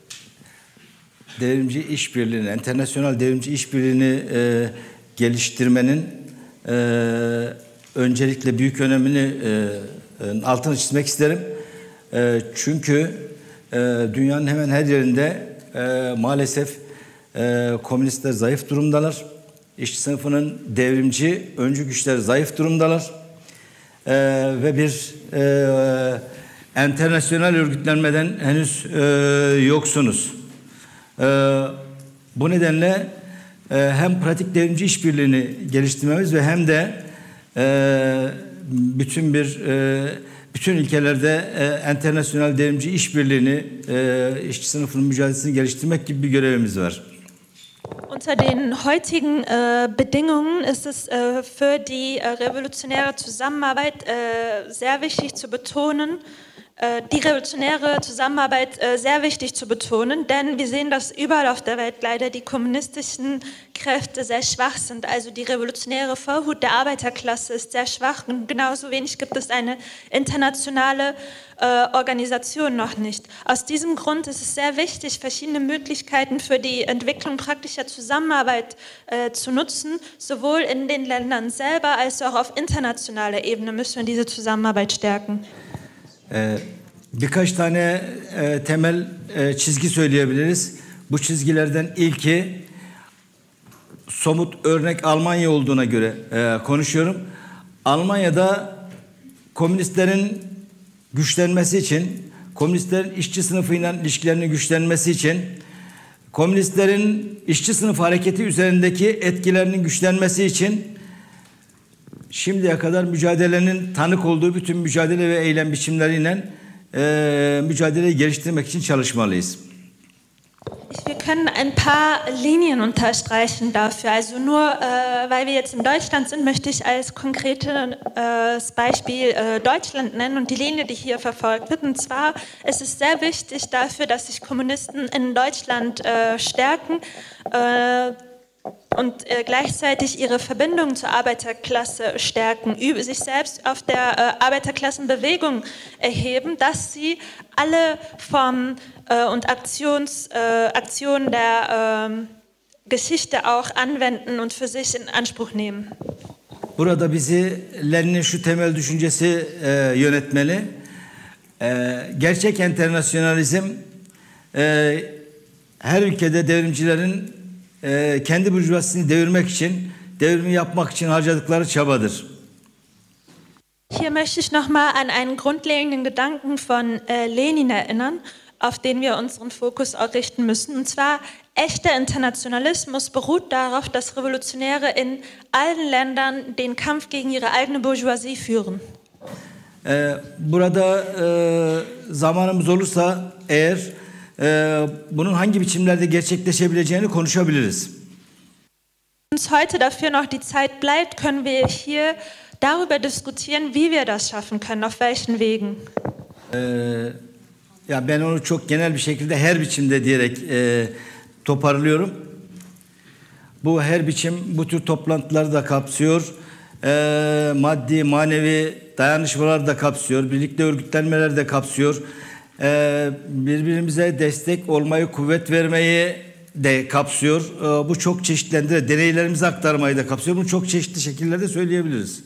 Speaker 3: devrimci işbirliğini, internasyonel devrimci işbirliğini e, geliştirmenin e, öncelikle büyük önemini e, altını çizmek isterim. E, çünkü e, dünyanın hemen her yerinde e, maalesef e, komünistler zayıf durumdalar. İşçi sınıfının devrimci öncü güçleri zayıf durumdalar. E, ve bir e, internasyonel örgütlenmeden henüz e, yoksunuz. E, bu nedenle e, hem pratik devrimci işbirliğini geliştirmemiz ve hem de e, bütün bir e, bütün ülkelerde e, internasyonel devrimci işbirliğini, e, işçi sınıfının mücadelesini geliştirmek gibi bir görevimiz var.
Speaker 4: Unter den heutigen äh, Bedingungen ist es äh, für die äh, revolutionäre Zusammenarbeit äh, sehr wichtig zu betonen, äh, die revolutionäre Zusammenarbeit äh, sehr wichtig zu betonen, denn wir sehen, dass überall auf der Welt leider die kommunistischen Kräfte sehr schwach sind. Also die revolutionäre Vorhut der Arbeiterklasse ist sehr schwach und genauso wenig gibt es eine internationale äh, Organisation noch nicht. Aus diesem Grund ist es sehr wichtig, verschiedene Möglichkeiten für die Entwicklung praktischer Zusammenarbeit äh, zu nutzen. Sowohl in den Ländern selber als auch auf internationaler Ebene müssen wir diese Zusammenarbeit stärken.
Speaker 3: Ee, birkaç tane e, temel e, çizgi söyleyebiliriz. Bu çizgilerden ilki somut örnek Almanya olduğuna göre e, konuşuyorum. Almanya'da komünistlerin güçlenmesi için, komünistlerin işçi sınıfıyla ilişkilerinin güçlenmesi için, komünistlerin işçi sınıf hareketi üzerindeki etkilerinin güçlenmesi için şimdiye kadar mücadelenin tanık olduğu bütün mücadele ve eylem biçimleriyle e, mücadeleyi geliştirmek için çalışmalıyız.
Speaker 4: Wir können ein paar Linien unterstreichen dafür. Also nur, äh, weil wir jetzt in Deutschland sind, möchte ich als konkretes äh, Beispiel äh, Deutschland nennen und die Linie, die hier verfolgt wird. Und zwar ist es sehr wichtig dafür, dass sich Kommunisten in Deutschland äh, stärken äh, und äh, gleichzeitig ihre Verbindung zur Arbeiterklasse stärken, sich selbst auf der äh, Arbeiterklassenbewegung erheben, dass sie alle Formen äh, und Aktions, äh, Aktionen der äh, Geschichte auch anwenden und für sich in Anspruch nehmen.
Speaker 3: Burada bizi Lenin'in şu temel düşüncesi e, yönetmeli. E, gerçek internasyonalizm e, her ülkede devrimcilerin e, kendi burjuvazisini devirmek için, devrimi yapmak için harcadıkları çabadır.
Speaker 4: Hier möchte ich nochmal an einen grundlegenden Gedanken von äh, Lenin erinnern, auf den wir unseren Fokus auch richten müssen. Und zwar, echter Internationalismus beruht darauf, dass Revolutionäre in allen Ländern den Kampf gegen ihre eigene Bourgeoisie führen.
Speaker 3: Ee, burada e, zamanımız olursa eğer e, bunun hangi biçimlerde gerçekleşebileceğini konuşabiliriz.
Speaker 4: Wenn uns heute dafür noch die Zeit bleibt, können wir hier darüber diskutieren, wie wir das schaffen können, auf welchen Wegen.
Speaker 3: Ee, ya ben onu çok genel bir şekilde her biçimde diyerek e, toparlıyorum. Bu her biçim bu tür toplantıları da kapsıyor. E, maddi, manevi dayanışmalar da kapsıyor. Birlikte örgütlenmeler de kapsıyor. E, birbirimize destek olmayı, kuvvet vermeyi de kapsıyor. E, bu çok çeşitlendirir. Deneylerimizi aktarmayı da kapsıyor. Bunu çok çeşitli şekillerde söyleyebiliriz.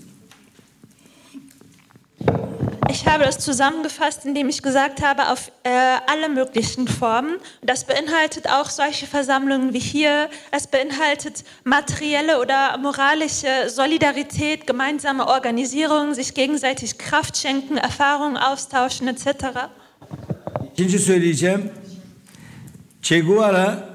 Speaker 4: Ich habe das zusammengefasst, indem ich gesagt habe, auf äh, alle möglichen Formen. Das beinhaltet auch solche Versammlungen wie hier. Es beinhaltet materielle oder moralische Solidarität, gemeinsame Organisierung, sich gegenseitig Kraft schenken, Erfahrungen austauschen et cetera.
Speaker 3: İkinci söyleyeceğim, Che Guevara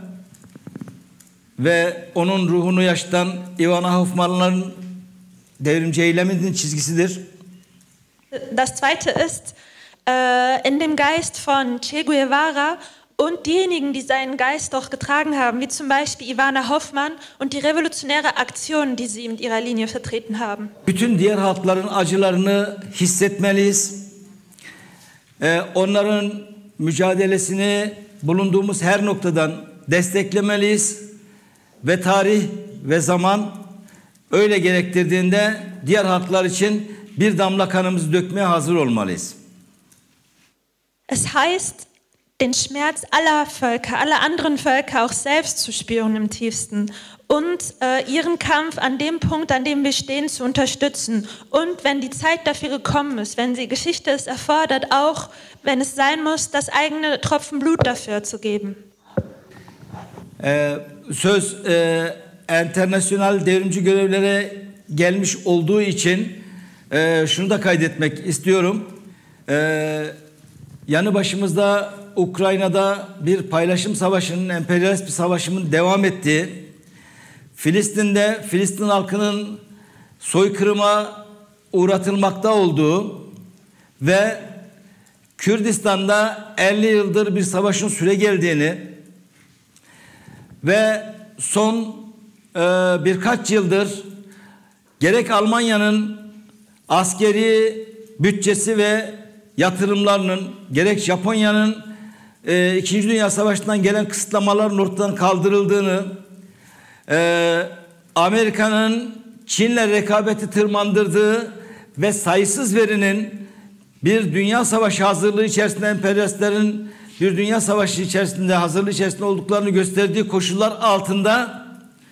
Speaker 3: ve onun ruhunu yaşatan Ivana Hoffmann'ların devrimci eyleminin çizgisidir.
Speaker 4: Das Zweite ist, äh, in dem Geist von Che Guevara und diejenigen, die seinen Geist auch getragen haben, wie zum Beispiel Ivana Hoffmann und die revolutionäre Aktion, die sie mit ihrer Linie vertreten haben.
Speaker 3: Bütün diğer halkların acılarını hissetmeliyiz. Ee, onların mücadelesini bulunduğumuz her noktadan desteklemeliyiz. Ve tarih ve zaman öyle gerektirdiğinde diğer halklar için bir damla kanımızı dökmeye hazır olmalıyız.
Speaker 4: Es heißt, den Schmerz aller Völker, aller anderen Völker auch selbst zu spüren im tiefsten und äh, ihren Kampf an dem Punkt, an dem wir stehen, zu unterstützen. Und wenn die Zeit dafür gekommen ist, wenn die Geschichte es erfordert, auch, wenn es sein muss, das eigene Tropfen Blut dafür zu geben.
Speaker 3: Ee, söz e, internasyonel devrimci görevlere gelmiş olduğu için e, şunu da kaydetmek istiyorum. E, yanı başımızda Ukrayna'da bir paylaşım savaşının, emperyalist bir savaşının devam ettiği, Filistin'de Filistin halkının soykırıma uğratılmakta olduğu ve Kürdistan'da elli yıldır bir savaşın süre geldiğini ve son e, birkaç yıldır gerek Almanya'nın askeri bütçesi ve yatırımlarının gerek Japonya'nın e, İkinci Dünya Savaşı'ndan gelen kısıtlamaların ortadan kaldırıldığını, e, Amerika'nın Çin'le rekabeti tırmandırdığı ve sayısız verinin bir dünya savaşı hazırlığı içerisinde emperyalistlerin bir dünya savaşı içerisinde hazırlığı içerisinde olduklarını gösterdiği koşullar altında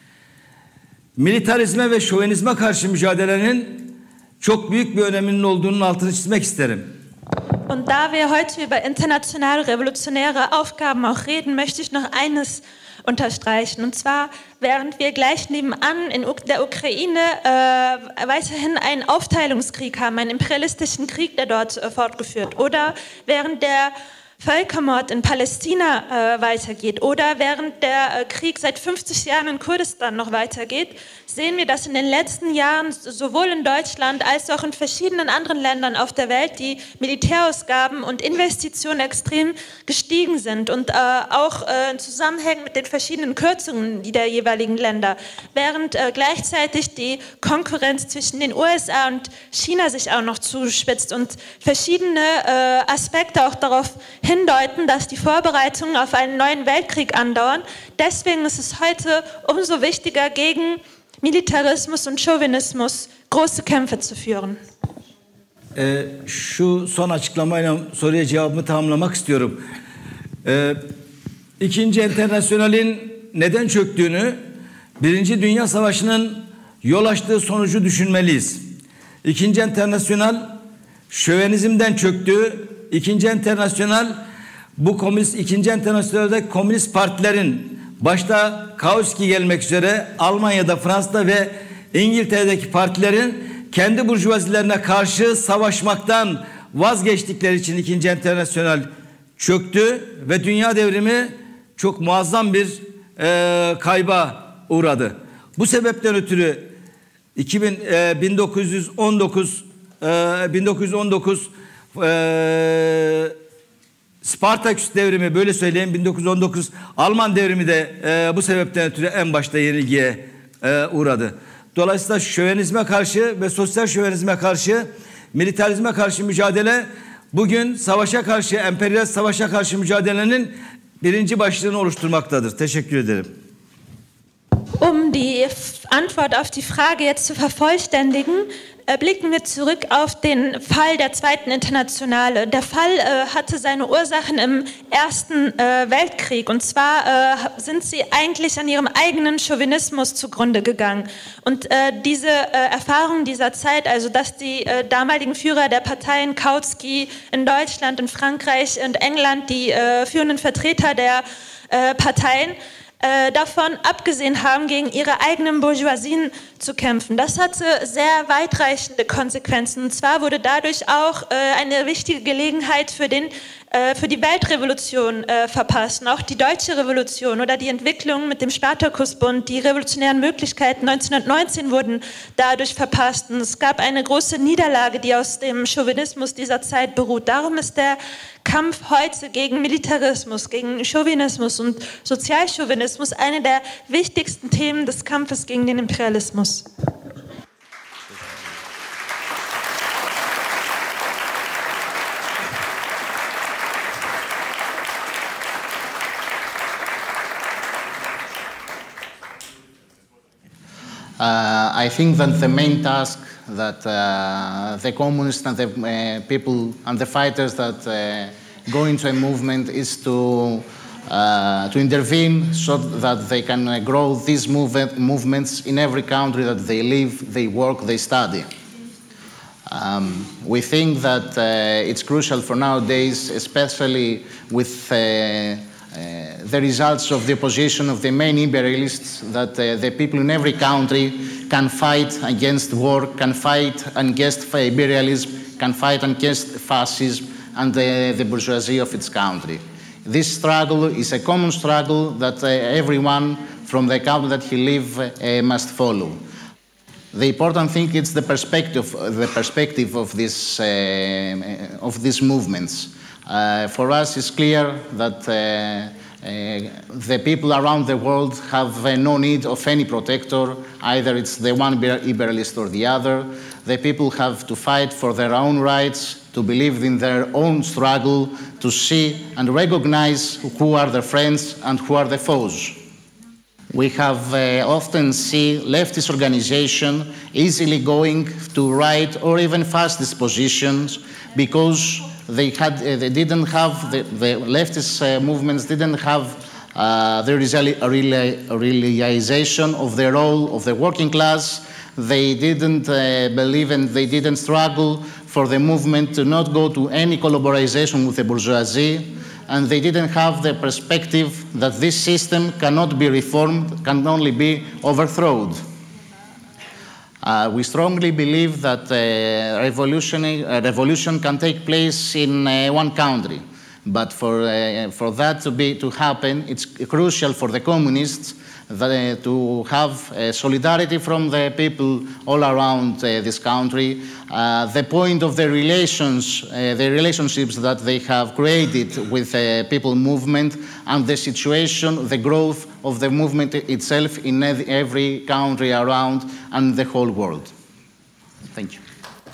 Speaker 3: militarizme ve şovenizme karşı mücadelenin çok büyük bir öneminin olduğunun altını çizmek isterim.
Speaker 4: Und da wir heute über internationale revolutionäre Aufgaben auch reden, möchte ich noch eines unterstreichen. Und zwar, während wir gleich nebenan in der Ukraine äh, weiterhin einen Aufteilungskrieg haben, einen imperialistischen Krieg, der dort äh, fortgeführt, oder während der Völkermord in Palästina äh, weitergeht oder während der äh, Krieg seit fünfzig Jahren in Kurdistan noch weitergeht, sehen wir, dass in den letzten Jahren sowohl in Deutschland als auch in verschiedenen anderen Ländern auf der Welt die Militärausgaben und Investitionen extrem gestiegen sind und äh, auch äh, in Zusammenhang mit den verschiedenen Kürzungen der jeweiligen Länder, während äh, gleichzeitig die Konkurrenz zwischen den U S A und China sich auch noch zuspitzt und verschiedene äh, Aspekte auch darauf hindeuten, dass die Vorbereitungen auf einen neuen Weltkrieg andauern. Deswegen ist es heute umso wichtiger, gegen Militarismus und Chauvinismus große Kämpfe zu führen.
Speaker 3: Ee, şu son açıklamayla soruya cevabımı tamamlamak istiyorum. Ee, İkinci Enternasyonel'in neden çöktüğünü, Birinci Dünya Savaşı'nın yol açtığı sonucu düşünmeliyiz. İkinci Enternasyonel şövenizmden çöktü. İkinci Enternasyonel bu komünist ikinci Enternasyonel'de komünist partilerin başta Kautsky gelmek üzere Almanya'da, Fransa'da ve İngiltere'deki partilerin kendi burjuvazilerine karşı savaşmaktan vazgeçtikleri için ikinci Enternasyonal çöktü ve dünya devrimi çok muazzam bir e, kayba uğradı. Bu sebepten ötürü iki bin, e, bin dokuz yüz on dokuz e, bin dokuz yüz on dokuz e, Spartaküs devrimi, böyle söyleyeyim, bin dokuz yüz on dokuz Alman devrimi de e, bu sebepten ötürü en başta yenilgiye e, uğradı. Dolayısıyla şövenizme karşı ve sosyal şövenizme karşı, militarizme karşı mücadele bugün savaşa karşı, emperyal savaşa karşı mücadelenin birinci başlığını oluşturmaktadır. Teşekkür ederim.
Speaker 4: Um die Antwort auf die Frage jetzt zu vervollständigen, blicken wir zurück auf den Fall der Zweiten Internationale. Der Fall äh, hatte seine Ursachen im Ersten äh, Weltkrieg, und zwar äh, sind sie eigentlich an ihrem eigenen Chauvinismus zugrunde gegangen. Und äh, diese äh, Erfahrung dieser Zeit, also dass die äh, damaligen Führer der Parteien, Kautsky in Deutschland, in Frankreich und England, die äh, führenden Vertreter der äh, Parteien, Äh, davon abgesehen haben, gegen ihre eigenen Bourgeoisien zu kämpfen. Das hatte sehr weitreichende Konsequenzen. Und zwar wurde dadurch auch äh, eine wichtige Gelegenheit für, den, äh, für die Weltrevolution äh, verpasst. Und auch die deutsche Revolution oder die Entwicklung mit dem Spartakusbund, die revolutionären Möglichkeiten neunzehnhundertneunzehn wurden dadurch verpasst. Und es gab eine große Niederlage, die aus dem Chauvinismus dieser Zeit beruht. Darum ist der Kampf heute gegen Militarismus, gegen Chauvinismus und Sozialchauvinismus eine der wichtigsten Themen des Kampfes gegen den Imperialismus.
Speaker 5: Uh, I think that the main task that uh, the communists and the uh, people and the fighters that uh, go into a movement is to uh, to intervene so that they can uh, grow these movement, movements in every country that they live, they work, they study. Um, we think that uh, it's crucial for nowadays, especially with uh, Uh, the results of the opposition of the main imperialists, that uh, the people in every country can fight against war, can fight against imperialism, can fight against fascism and uh, the bourgeoisie of its country. This struggle is a common struggle that uh, everyone from the country that he lives uh, must follow. The important thing is the perspective, the perspective of, this, uh, of these movements. Uh, for us, it's clear that uh, uh, the people around the world have uh, no need of any protector, either it's the one imperialist or the other. The people have to fight for their own rights, to believe in their own struggle, to see and recognize who are their friends and who are the foes. We have uh, often seen leftist organizations easily going to right or even fascist positions because they had, uh, they didn't have the, the leftist uh, movements didn't have uh, the realization of the role of the working class. They didn't uh, believe and they didn't struggle for the movement to not go to any collaboration with the bourgeoisie. And they didn't have the perspective that this system cannot be reformed, can only be overthrown. Uh, we strongly believe that uh, revolution, uh, revolution can take place in uh, one country. But for, uh, for that to, be, to happen, it's crucial for the communists that, uh, to have uh, solidarity from the people all around uh, this country. Uh, the point of the relations, uh, the relationships that they have created with the people movement and the situation, the growth of the movement itself in every country around and the whole world. Thank you.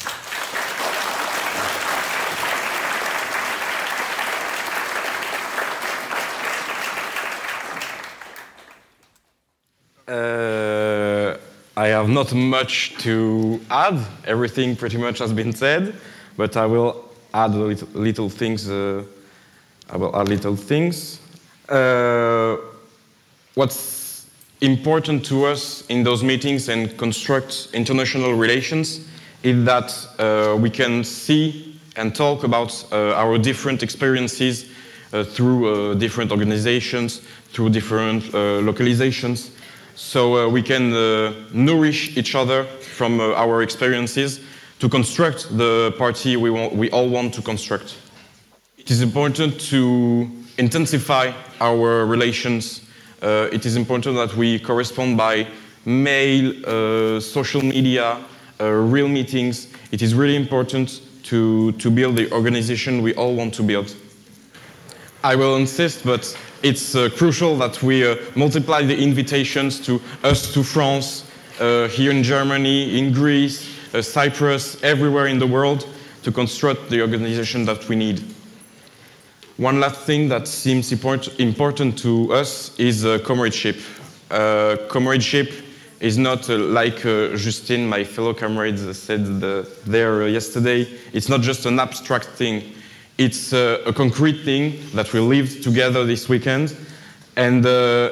Speaker 6: Uh, I have not much to add. Everything pretty much has been said, but I will add little, little things. Uh, I will add little things. Uh, what's important to us in those meetings and construct international relations is that uh, we can see and talk about uh, our different experiences uh, through uh, different organizations, through different uh, localizations. so uh, we can uh, nourish each other from uh, our experiences to construct the party we, want, we all want to construct. It is important to intensify our relations. Uh, it is important that we correspond by mail, uh, social media, uh, real meetings. It is really important to, to build the organization we all want to build. I will insist, but it's uh, crucial that we uh, multiply the invitations to us to France, uh, here in Germany, in Greece, uh, Cyprus, everywhere in the world, to construct the organization that we need. One last thing that seems import important to us is uh, comradeship. Uh, comradeship is not uh, like uh, Justine, my fellow comrades, said the, there uh, yesterday. It's not just an abstract thing. It's uh, a concrete thing that we lived together this weekend, and uh,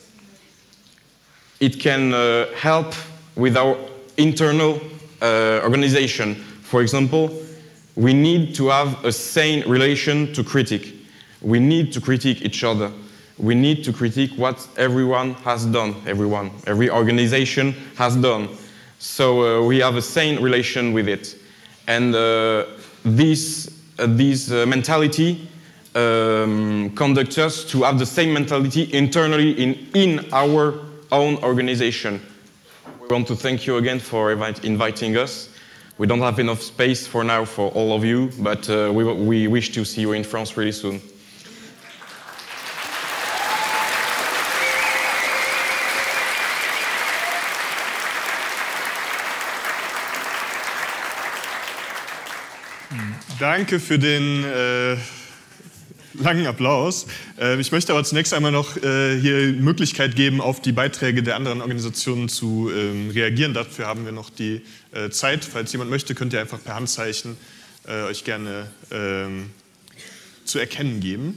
Speaker 6: it can uh, help with our internal uh, organization. For example, we need to have a sane relation to critique. We need to critique each other. We need to critique what everyone has done, everyone, every organization has done. So uh, we have a sane relation with it. And uh, this, uh, this uh, mentality um, conducts us to have the same mentality internally in, in our own organization. We want to thank you again for invite, inviting us. We don't have enough space for now for all of you, but uh, we, we wish to see you in France really soon.
Speaker 2: Danke für den äh, langen Applaus. Äh, ich möchte aber zunächst einmal noch äh, hier die Möglichkeit geben, auf die Beiträge der anderen Organisationen zu ähm, reagieren. Dafür haben wir noch die äh, Zeit. Falls jemand möchte, könnt ihr einfach per Handzeichen äh, euch gerne ähm, zu erkennen geben.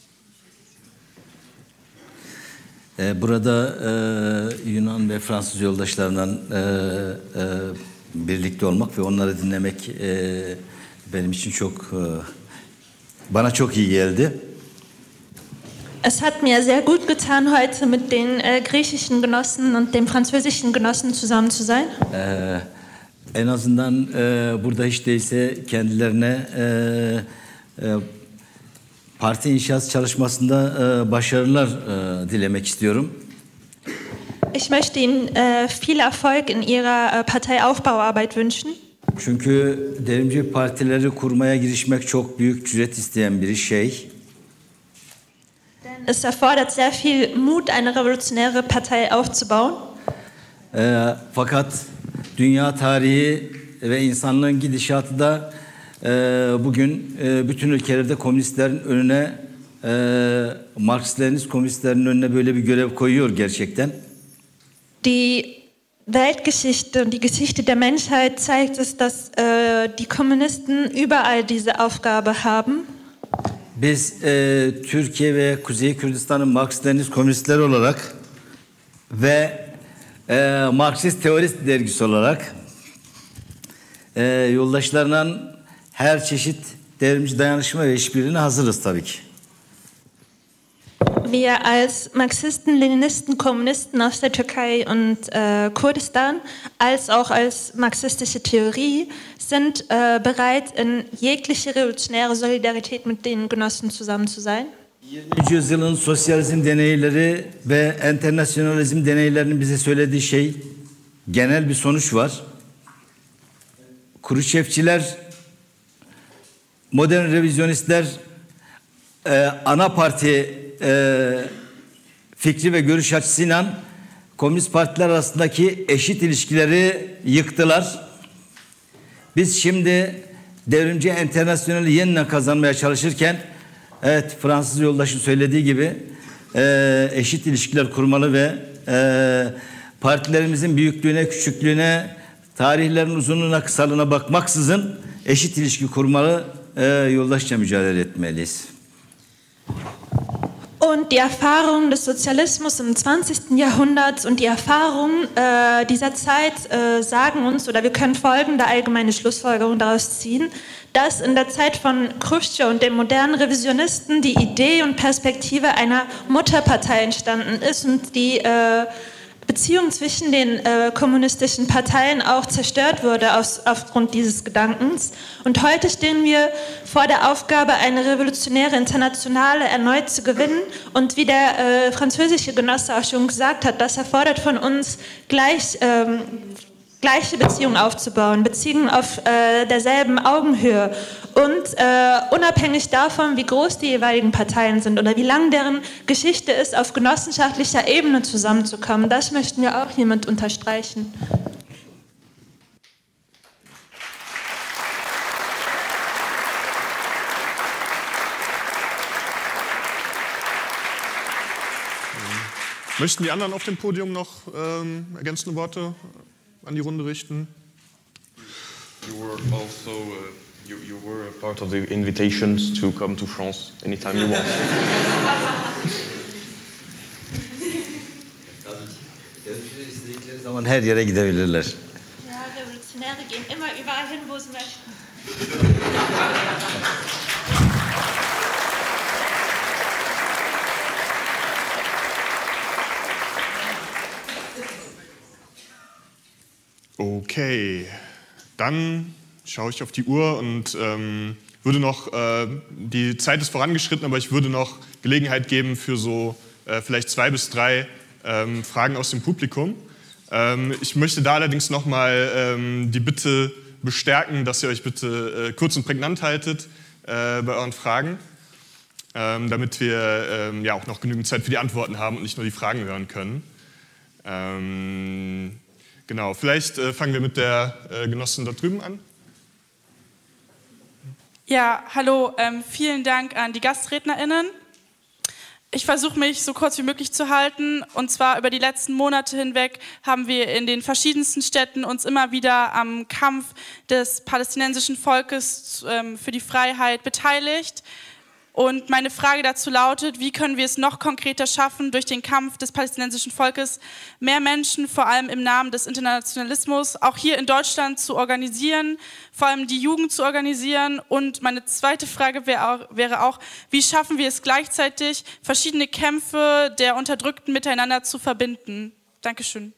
Speaker 3: Burada e, Yunan ve Fransız yoldaşlarla e, e, birlikte olmak ve onları dinlemek e, benim için çok, bana çok iyi geldi.
Speaker 4: Es hat mir sehr gut getan, heute mit den äh, griechischen Genossen und dem französischen Genossen zusammen zu sein.
Speaker 3: Ee, en azından e, burada hiç değilse kendilerine e, e, parti inşaat çalışmasında e, başarılar e, dilemek istiyorum.
Speaker 4: Ich möchte Ihnen äh, viel Erfolg in Ihrer äh, Parteiaufbauarbeit wünschen.
Speaker 3: Çünkü devrimci partileri kurmaya girişmek çok büyük cüret isteyen bir şey.
Speaker 4: Es erfordert sehr viel Mut, eine revolutionäre Partei aufzubauen.
Speaker 3: E, fakat dünya tarihi ve insanlığın gidişatı da e, bugün e, bütün ülkelerde komünistlerin önüne, e, Marksist-Leninist komünistlerin önüne böyle bir görev koyuyor gerçekten.
Speaker 4: Die Weltgeschichte und die Geschichte der Menschheit zeigt es, dass äh, die Kommunisten überall diese Aufgabe haben.
Speaker 3: Biz e, Türkiye ve Kuzey Kürdistan'ın Marksist-Leninist komünistleri olarak ve e, Marksist Teorist dergisi olarak e, yoldaşlarla her çeşit devrimci dayanışma ve işbirliğine hazırız tabii ki.
Speaker 4: Wir als Marxisten, Leninisten, Kommunisten aus der Türkei und äh, Kurdistan, als auch als marxistische Theorie, sind äh, bereit, in jegliche revolutionäre Solidarität mit den Genossen zusammen zu sein.
Speaker 3: yirminci yüzyılın sosyalizm deneyleri ve enternasyonalizm deneylerinin bize söylediği şey, genel bir sonuç var. Khrushchevçiler, modern revizyonistler, e, ana parti e, fikri ve görüş açısıyla komünist partiler arasındaki eşit ilişkileri yıktılar. Biz şimdi devrimci enternasyoneli yeniden kazanmaya çalışırken, evet, Fransız yoldaşın söylediği gibi e, eşit ilişkiler kurmalı ve e, partilerimizin büyüklüğüne, küçüklüğüne, tarihlerin uzunluğuna, kısalığına bakmaksızın eşit ilişki kurmalı, e, yoldaşça mücadele etmeliyiz.
Speaker 4: Und die Erfahrungen des Sozialismus im zwanzigsten Jahrhundert und die Erfahrungen äh, dieser Zeit äh, sagen uns, oder wir können folgende allgemeine Schlussfolgerung daraus ziehen, dass in der Zeit von Khrushchev und den modernen Revisionisten die Idee und Perspektive einer Mutterpartei entstanden ist und die äh, Beziehung zwischen den äh, kommunistischen Parteien auch zerstört wurde aus, aufgrund dieses Gedankens. Und heute stehen wir vor der Aufgabe, eine revolutionäre Internationale erneut zu gewinnen. Und wie der äh, französische Genosse auch schon gesagt hat, das erfordert von uns gleich, ähm, gleiche Beziehungen aufzubauen, Beziehungen auf äh, derselben Augenhöhe und äh, unabhängig davon, wie groß die jeweiligen Parteien sind oder wie lang deren Geschichte ist, auf genossenschaftlicher Ebene zusammenzukommen. Das möchten wir auch hiermit unterstreichen.
Speaker 2: Möchten die anderen auf dem Podium noch ähm, ergänzende Worte an die Runde richten?
Speaker 6: You were also uh, you, you were a part of the invitations to come to France anytime you want.
Speaker 3: Zaman her yere gidebilirler.
Speaker 4: Ja, Revolutionäre gehen immer überall hin, wo sie möchten.
Speaker 2: Okay, dann schaue ich auf die Uhr und ähm, würde noch, äh, die Zeit ist vorangeschritten, aber ich würde noch Gelegenheit geben für so äh, vielleicht zwei bis drei ähm, Fragen aus dem Publikum. Ähm, ich möchte da allerdings nochmal ähm, die Bitte bestärken, dass ihr euch bitte äh, kurz und prägnant haltet äh, bei euren Fragen, ähm, damit wir ähm, ja auch noch genügend Zeit für die Antworten haben und nicht nur die Fragen hören können. Ähm, Genau, vielleicht äh, fangen wir mit der äh, Genossin da drüben an.
Speaker 7: Ja, hallo, ähm, vielen Dank an die GastrednerInnen. Ich versuche mich so kurz wie möglich zu halten, und zwar über die letzten Monate hinweg haben wir in den verschiedensten Städten uns immer wieder am Kampf des palästinensischen Volkes ähm, für die Freiheit beteiligt. Und meine Frage dazu lautet, wie können wir es noch konkreter schaffen, durch den Kampf des palästinensischen Volkes mehr Menschen, vor allem im Namen des Internationalismus, auch hier in Deutschland zu organisieren, vor allem die Jugend zu organisieren. Und meine zweite Frage wäre auch, wäre auch, wie schaffen wir es gleichzeitig, verschiedene Kämpfe der Unterdrückten miteinander zu verbinden? Dankeschön.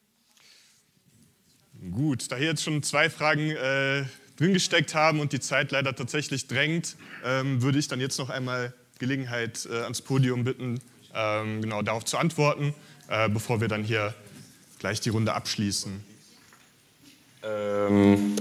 Speaker 2: Gut, da hier jetzt schon zwei Fragen äh, drin gesteckt haben und die Zeit leider tatsächlich drängt, ähm, würde ich dann jetzt noch einmal Gelegenheit äh, ans Podium bitten, ähm, genau darauf zu antworten, äh, bevor wir dann hier gleich die Runde abschließen.
Speaker 6: Um,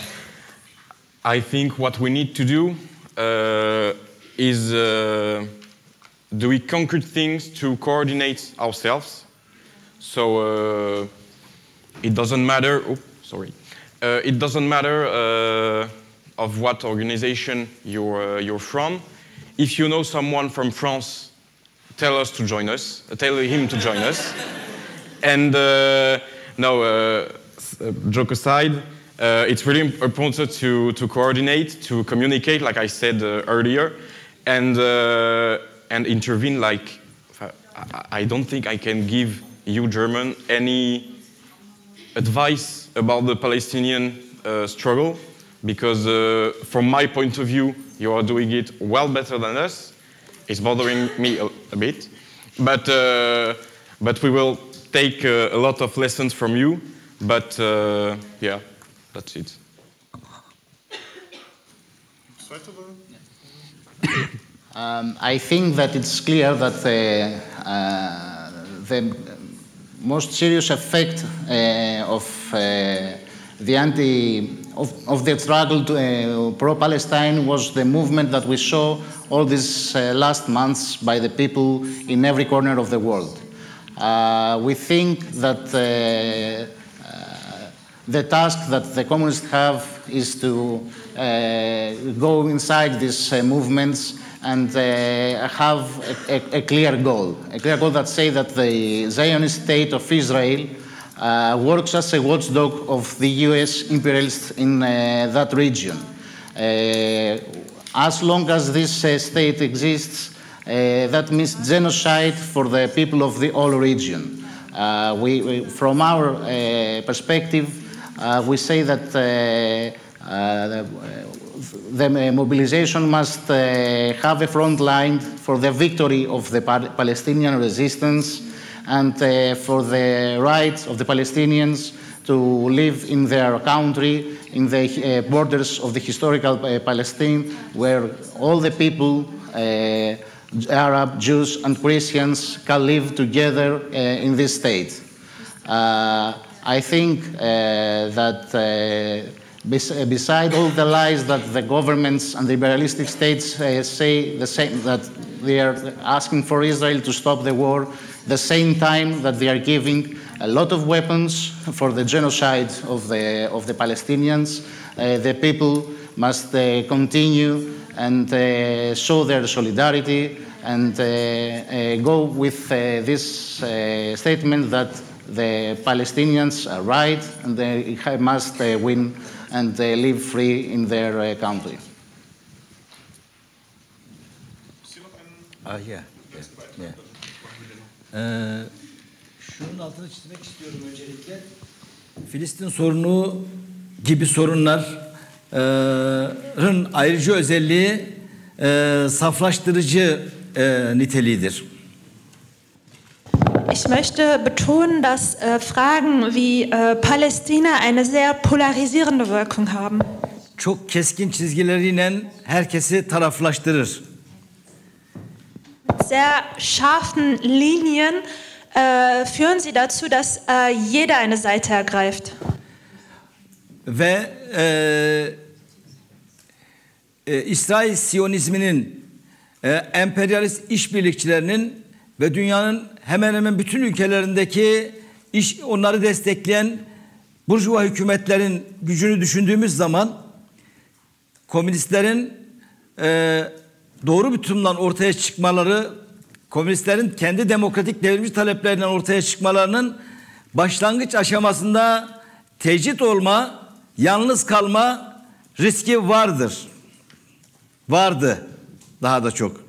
Speaker 6: I think what we need to do uh, is uh, do we concrete things to coordinate ourselves. So uh, it doesn't matter. Oh, sorry. Uh, it doesn't matter uh, of what organization you're, uh, you're from. If you know someone from France, tell us to join us. Uh, tell him to join us. And uh, no, uh, joke aside, uh, it's really important to, to coordinate, to communicate, like I said uh, earlier, and, uh, and intervene. Like, I don't think I can give you, German, any advice about the Palestinian uh, struggle, because uh, from my point of view, you are doing it well better than us. It's bothering me a, a bit, but uh, but we will take uh, a lot of lessons from you. But uh, yeah, that's it.
Speaker 5: Um, I think that it's clear that the, uh, the most serious effect uh, of uh, the anti of, of the struggle to, uh, pro-Palestine was the movement that we saw all these uh, last months by the people in every corner of the world. Uh, we think that uh, uh, the task that the communists have is to uh, go inside these uh, movements and uh, have a, a, a clear goal, a clear goal that say that the Zionist state of Israel uh, works as a watchdog of the U S imperialists in uh, that region. Uh, as long as this uh, state exists, uh, that means genocide for the people of the whole region. Uh, we, we, from our uh, perspective, uh, we say that uh, uh, the, the mobilization must uh, have a front line for the victory of the Palestinian resistance, and uh, for the rights of the Palestinians to live in their country, in the uh, borders of the historical uh, Palestine, where all the people, uh, Arab, Jews, and Christians, can live together uh, in this state. Uh, I think uh, that uh, bes beside all the lies that the governments and the imperialistic states uh, say, the same, that they are asking for Israel to stop the war, the same time that they are giving a lot of weapons for the genocide of the, of the Palestinians, uh, the people must uh, continue and uh, show their solidarity and uh, uh, go with uh, this uh, statement that the Palestinians are right and they must uh, win and uh, live free in their uh, country.
Speaker 3: Ah, yeah. Yeah. Yeah. Ee, şunun altını çizmek istiyorum öncelikle. Filistin sorunu gibi sorunların ayrıca özelliği e, saflaştırıcı e, niteliğidir.
Speaker 4: Ich möchte betonen, dass äh, Fragen wie äh, Palästina eine sehr polarisierende Wirkung haben.
Speaker 3: Çok keskin çizgileriyle herkesi taraflaştırır.
Speaker 4: Mit sehr scharfen Linien äh, führen sie dazu, dass äh, jeder eine Seite ergreift.
Speaker 3: Ve e, e, İsrail Siyonizminin, e, emperyalist işbirlikçilerinin ve dünyanın hemen hemen bütün ülkelerindeki iş, onları destekleyen burjuva hükümetlerin gücünü düşündüğümüz zaman komünistlerin e, doğru bir tutumdan ortaya çıkmaları, komünistlerin kendi demokratik devrimci taleplerinden ortaya çıkmalarının başlangıç aşamasında tecrit olma, yalnız kalma riski vardır. Vardı daha da çok.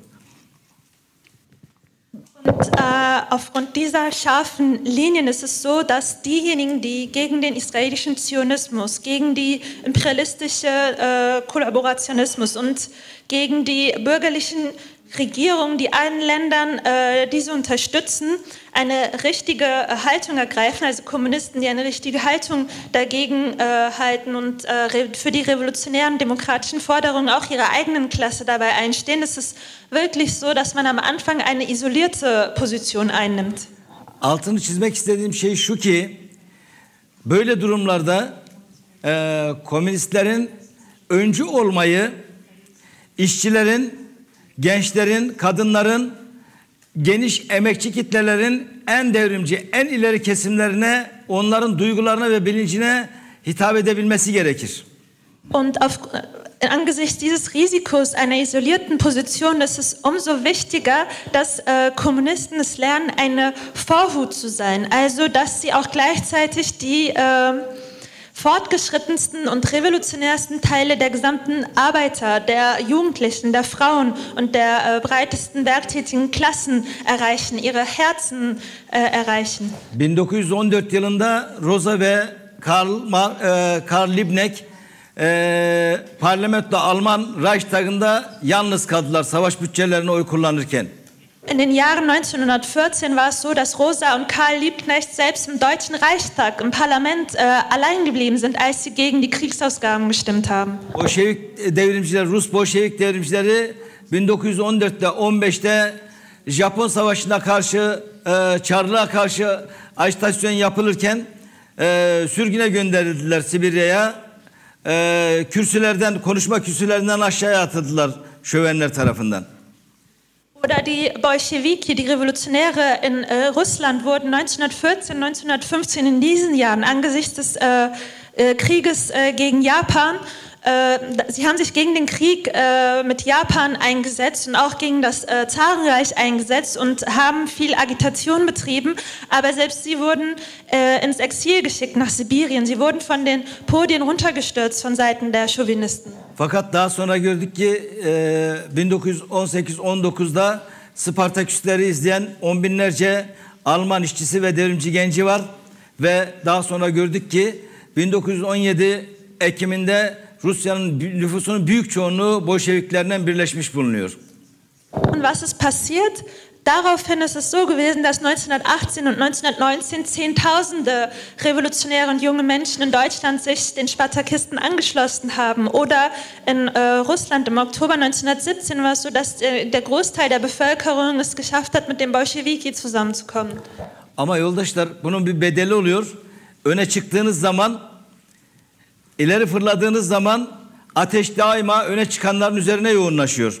Speaker 4: Und äh, aufgrund dieser scharfen Linien ist es so, dass diejenigen, die gegen den israelischen Zionismus, gegen die imperialistische äh, Kollaborationismus und gegen die bürgerlichen Regierungen, die allen Ländern äh, diese unterstützen, eine richtige Haltung ergreifen, also Kommunisten, die eine richtige Haltung dagegen äh, halten und äh, für die revolutionären demokratischen Forderungen auch ihrer eigenen Klasse dabei einstehen, ist es wirklich so, dass man am Anfang eine isolierte Position einnimmt.
Speaker 3: Altını çizmek istediğim şey şu ki, böyle durumlarda e, komünistlerin öncü olmayı, işçilerin, gençlerin, kadınların, geniş emekçi kitlelerin en devrimci, en ileri kesimlerine, onların duygularına ve bilincine hitap edebilmesi gerekir.
Speaker 4: Und auf, angesichts dieses Risikos einer isolierten Position ist es umso wichtiger, dass äh, Kommunisten es lernen, eine Vorhut zu sein. Also, dass sie auch gleichzeitig die äh, fortgeschrittensten und revolutionärsten Teile der gesamten Arbeiter, der Jugendlichen, der Frauen und der äh, breitesten werktätigen Klassen erreichen, ihre Herzen äh, erreichen.
Speaker 3: bin dokuz yüz on dört yılında Rosa ve Karl, e, Karl Liebknecht e, parlamentoda Alman Reichstag'ında yalnız kaldılar savaş bütçelerine oy kullanırken.
Speaker 4: In den Jahren neunzehnhundertvierzehn war es so, dass Rosa und Karl Liebknecht selbst im Deutschen Reichstag, im Parlament, äh, allein geblieben sind, als sie gegen die Kriegsausgaben gestimmt haben.
Speaker 3: Bolşevik devrimciler, Rus Bolşevik devrimcileri bin dokuz yüz on dörtte on beşte Japon Savaşı'na karşı, e, Çarlığa karşı ajitasyon yapılırken e, sürgüne gönderildiler Sibirya'ya. E, kürsülerden, konuşma kürsülerinden aşağıya atıldılar şövenler tarafından.
Speaker 4: Oder die Bolschewiki, die Revolutionäre in äh, Russland wurden neunzehnhundertvierzehn, neunzehnhundertfünfzehn in diesen Jahren angesichts des äh, äh, Krieges äh, gegen Japan, äh, sie haben sich gegen den Krieg äh, mit Japan eingesetzt und auch gegen das äh, Zarenreich eingesetzt und haben viel Agitation betrieben, aber selbst sie wurden äh, ins Exil geschickt nach Sibirien. Sie wurden von den Podien runtergestürzt von Seiten der Chauvinisten.
Speaker 3: Fakat daha sonra gördük ki e, bin dokuz yüz on sekiz on dokuzda Spartaküsleri izleyen on binlerce Alman işçisi ve devrimci genci var ve daha sonra gördük ki bin dokuz yüz on yedi Ekim'inde Rusya'nın nüfusunun büyük çoğunluğu Bolşeviklerden birleşmiş bulunuyor.
Speaker 4: Und was ist passiert? Daraufhin ist es so gewesen, dass neunzehnhundertachtzehn und neunzehnhundertneunzehn Zehntausende revolutionäre und junge Menschen in Deutschland sich den Spartakisten angeschlossen haben. Oder in äh, Russland im Oktober neunzehnhundertsiebzehn war es so, dass äh, der Großteil der Bevölkerung es geschafft hat, mit den Bolschewiki zusammenzukommen.
Speaker 3: Ama yoldaşlar bunun bir bedeli oluyor. Öne çıktığınız zaman, ileri fırladığınız zaman ateş daima öne çıkanların üzerine yoğunlaşıyor.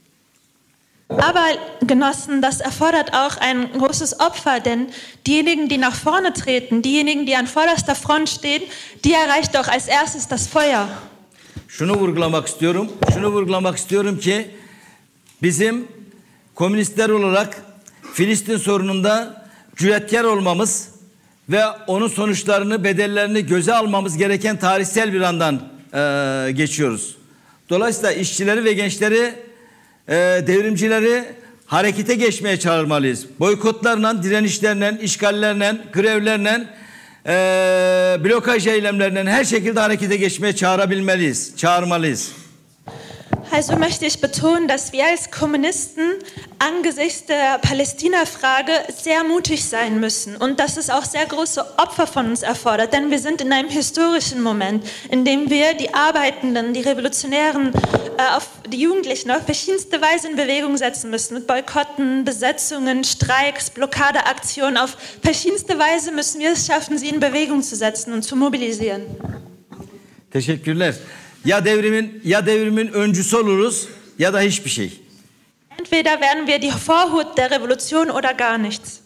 Speaker 4: Aber Genossen, das erfordert auch ein großes Opfer, denn diejenigen, die nach vorne treten, diejenigen, die an vorderster Front stehen, die erreicht doch als erstes das Feuer.
Speaker 3: Şunu vurgulamak istiyorum. Şunu vurgulamak istiyorum ki bizim komünistler olarak Filistin sorununda cüretkar olmamız ve onun sonuçlarını, bedellerini göze almamız gereken tarihsel bir andan e, geçiyoruz. Dolayısıyla işçileri ve gençleri, e, devrimcileri harekete geçmeye çağırmalıyız. Boykotlarla, direnişlerle, işgallerle, grevlerle, e, blokaj eylemlerle her şekilde harekete geçmeye çağırabilmeliyiz, çağırmalıyız.
Speaker 4: Also möchte ich betonen, dass wir als Kommunisten angesichts der Palästina-Frage sehr mutig sein müssen und dass es auch sehr große Opfer von uns erfordert, denn wir sind in einem historischen Moment, in dem wir die Arbeitenden, die Revolutionären, äh, auf die Jugendlichen auf verschiedenste Weise in Bewegung setzen müssen, mit Boykotten, Besetzungen, Streiks, Blockadeaktionen. Auf verschiedenste Weise müssen wir es schaffen, sie in Bewegung zu setzen und zu mobilisieren.
Speaker 3: Teşekkürler. Ya devrimin ya devrimin öncüsü oluruz ya da hiçbir şey.
Speaker 4: Entweder werden wir die Vorhut der Revolution oder gar nichts.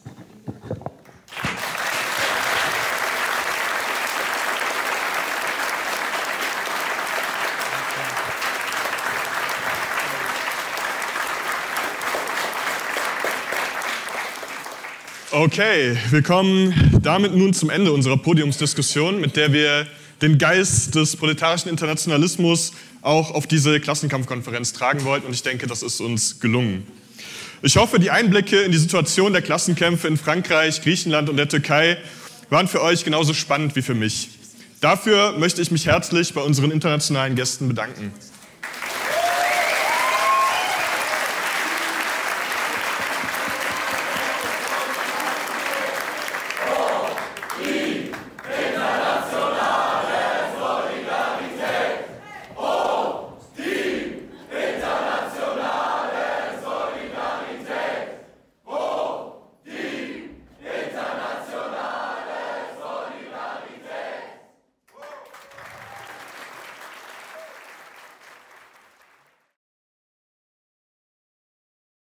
Speaker 2: Okay, wir kommen damit nun zum Ende unserer Podiumsdiskussion, mit der wir den Geist des proletarischen Internationalismus auch auf diese Klassenkampfkonferenz tragen wollten, und ich denke, das ist uns gelungen. Ich hoffe, die Einblicke in die Situation der Klassenkämpfe in Frankreich, Griechenland und der Türkei waren für euch genauso spannend wie für mich. Dafür möchte ich mich herzlich bei unseren internationalen Gästen bedanken.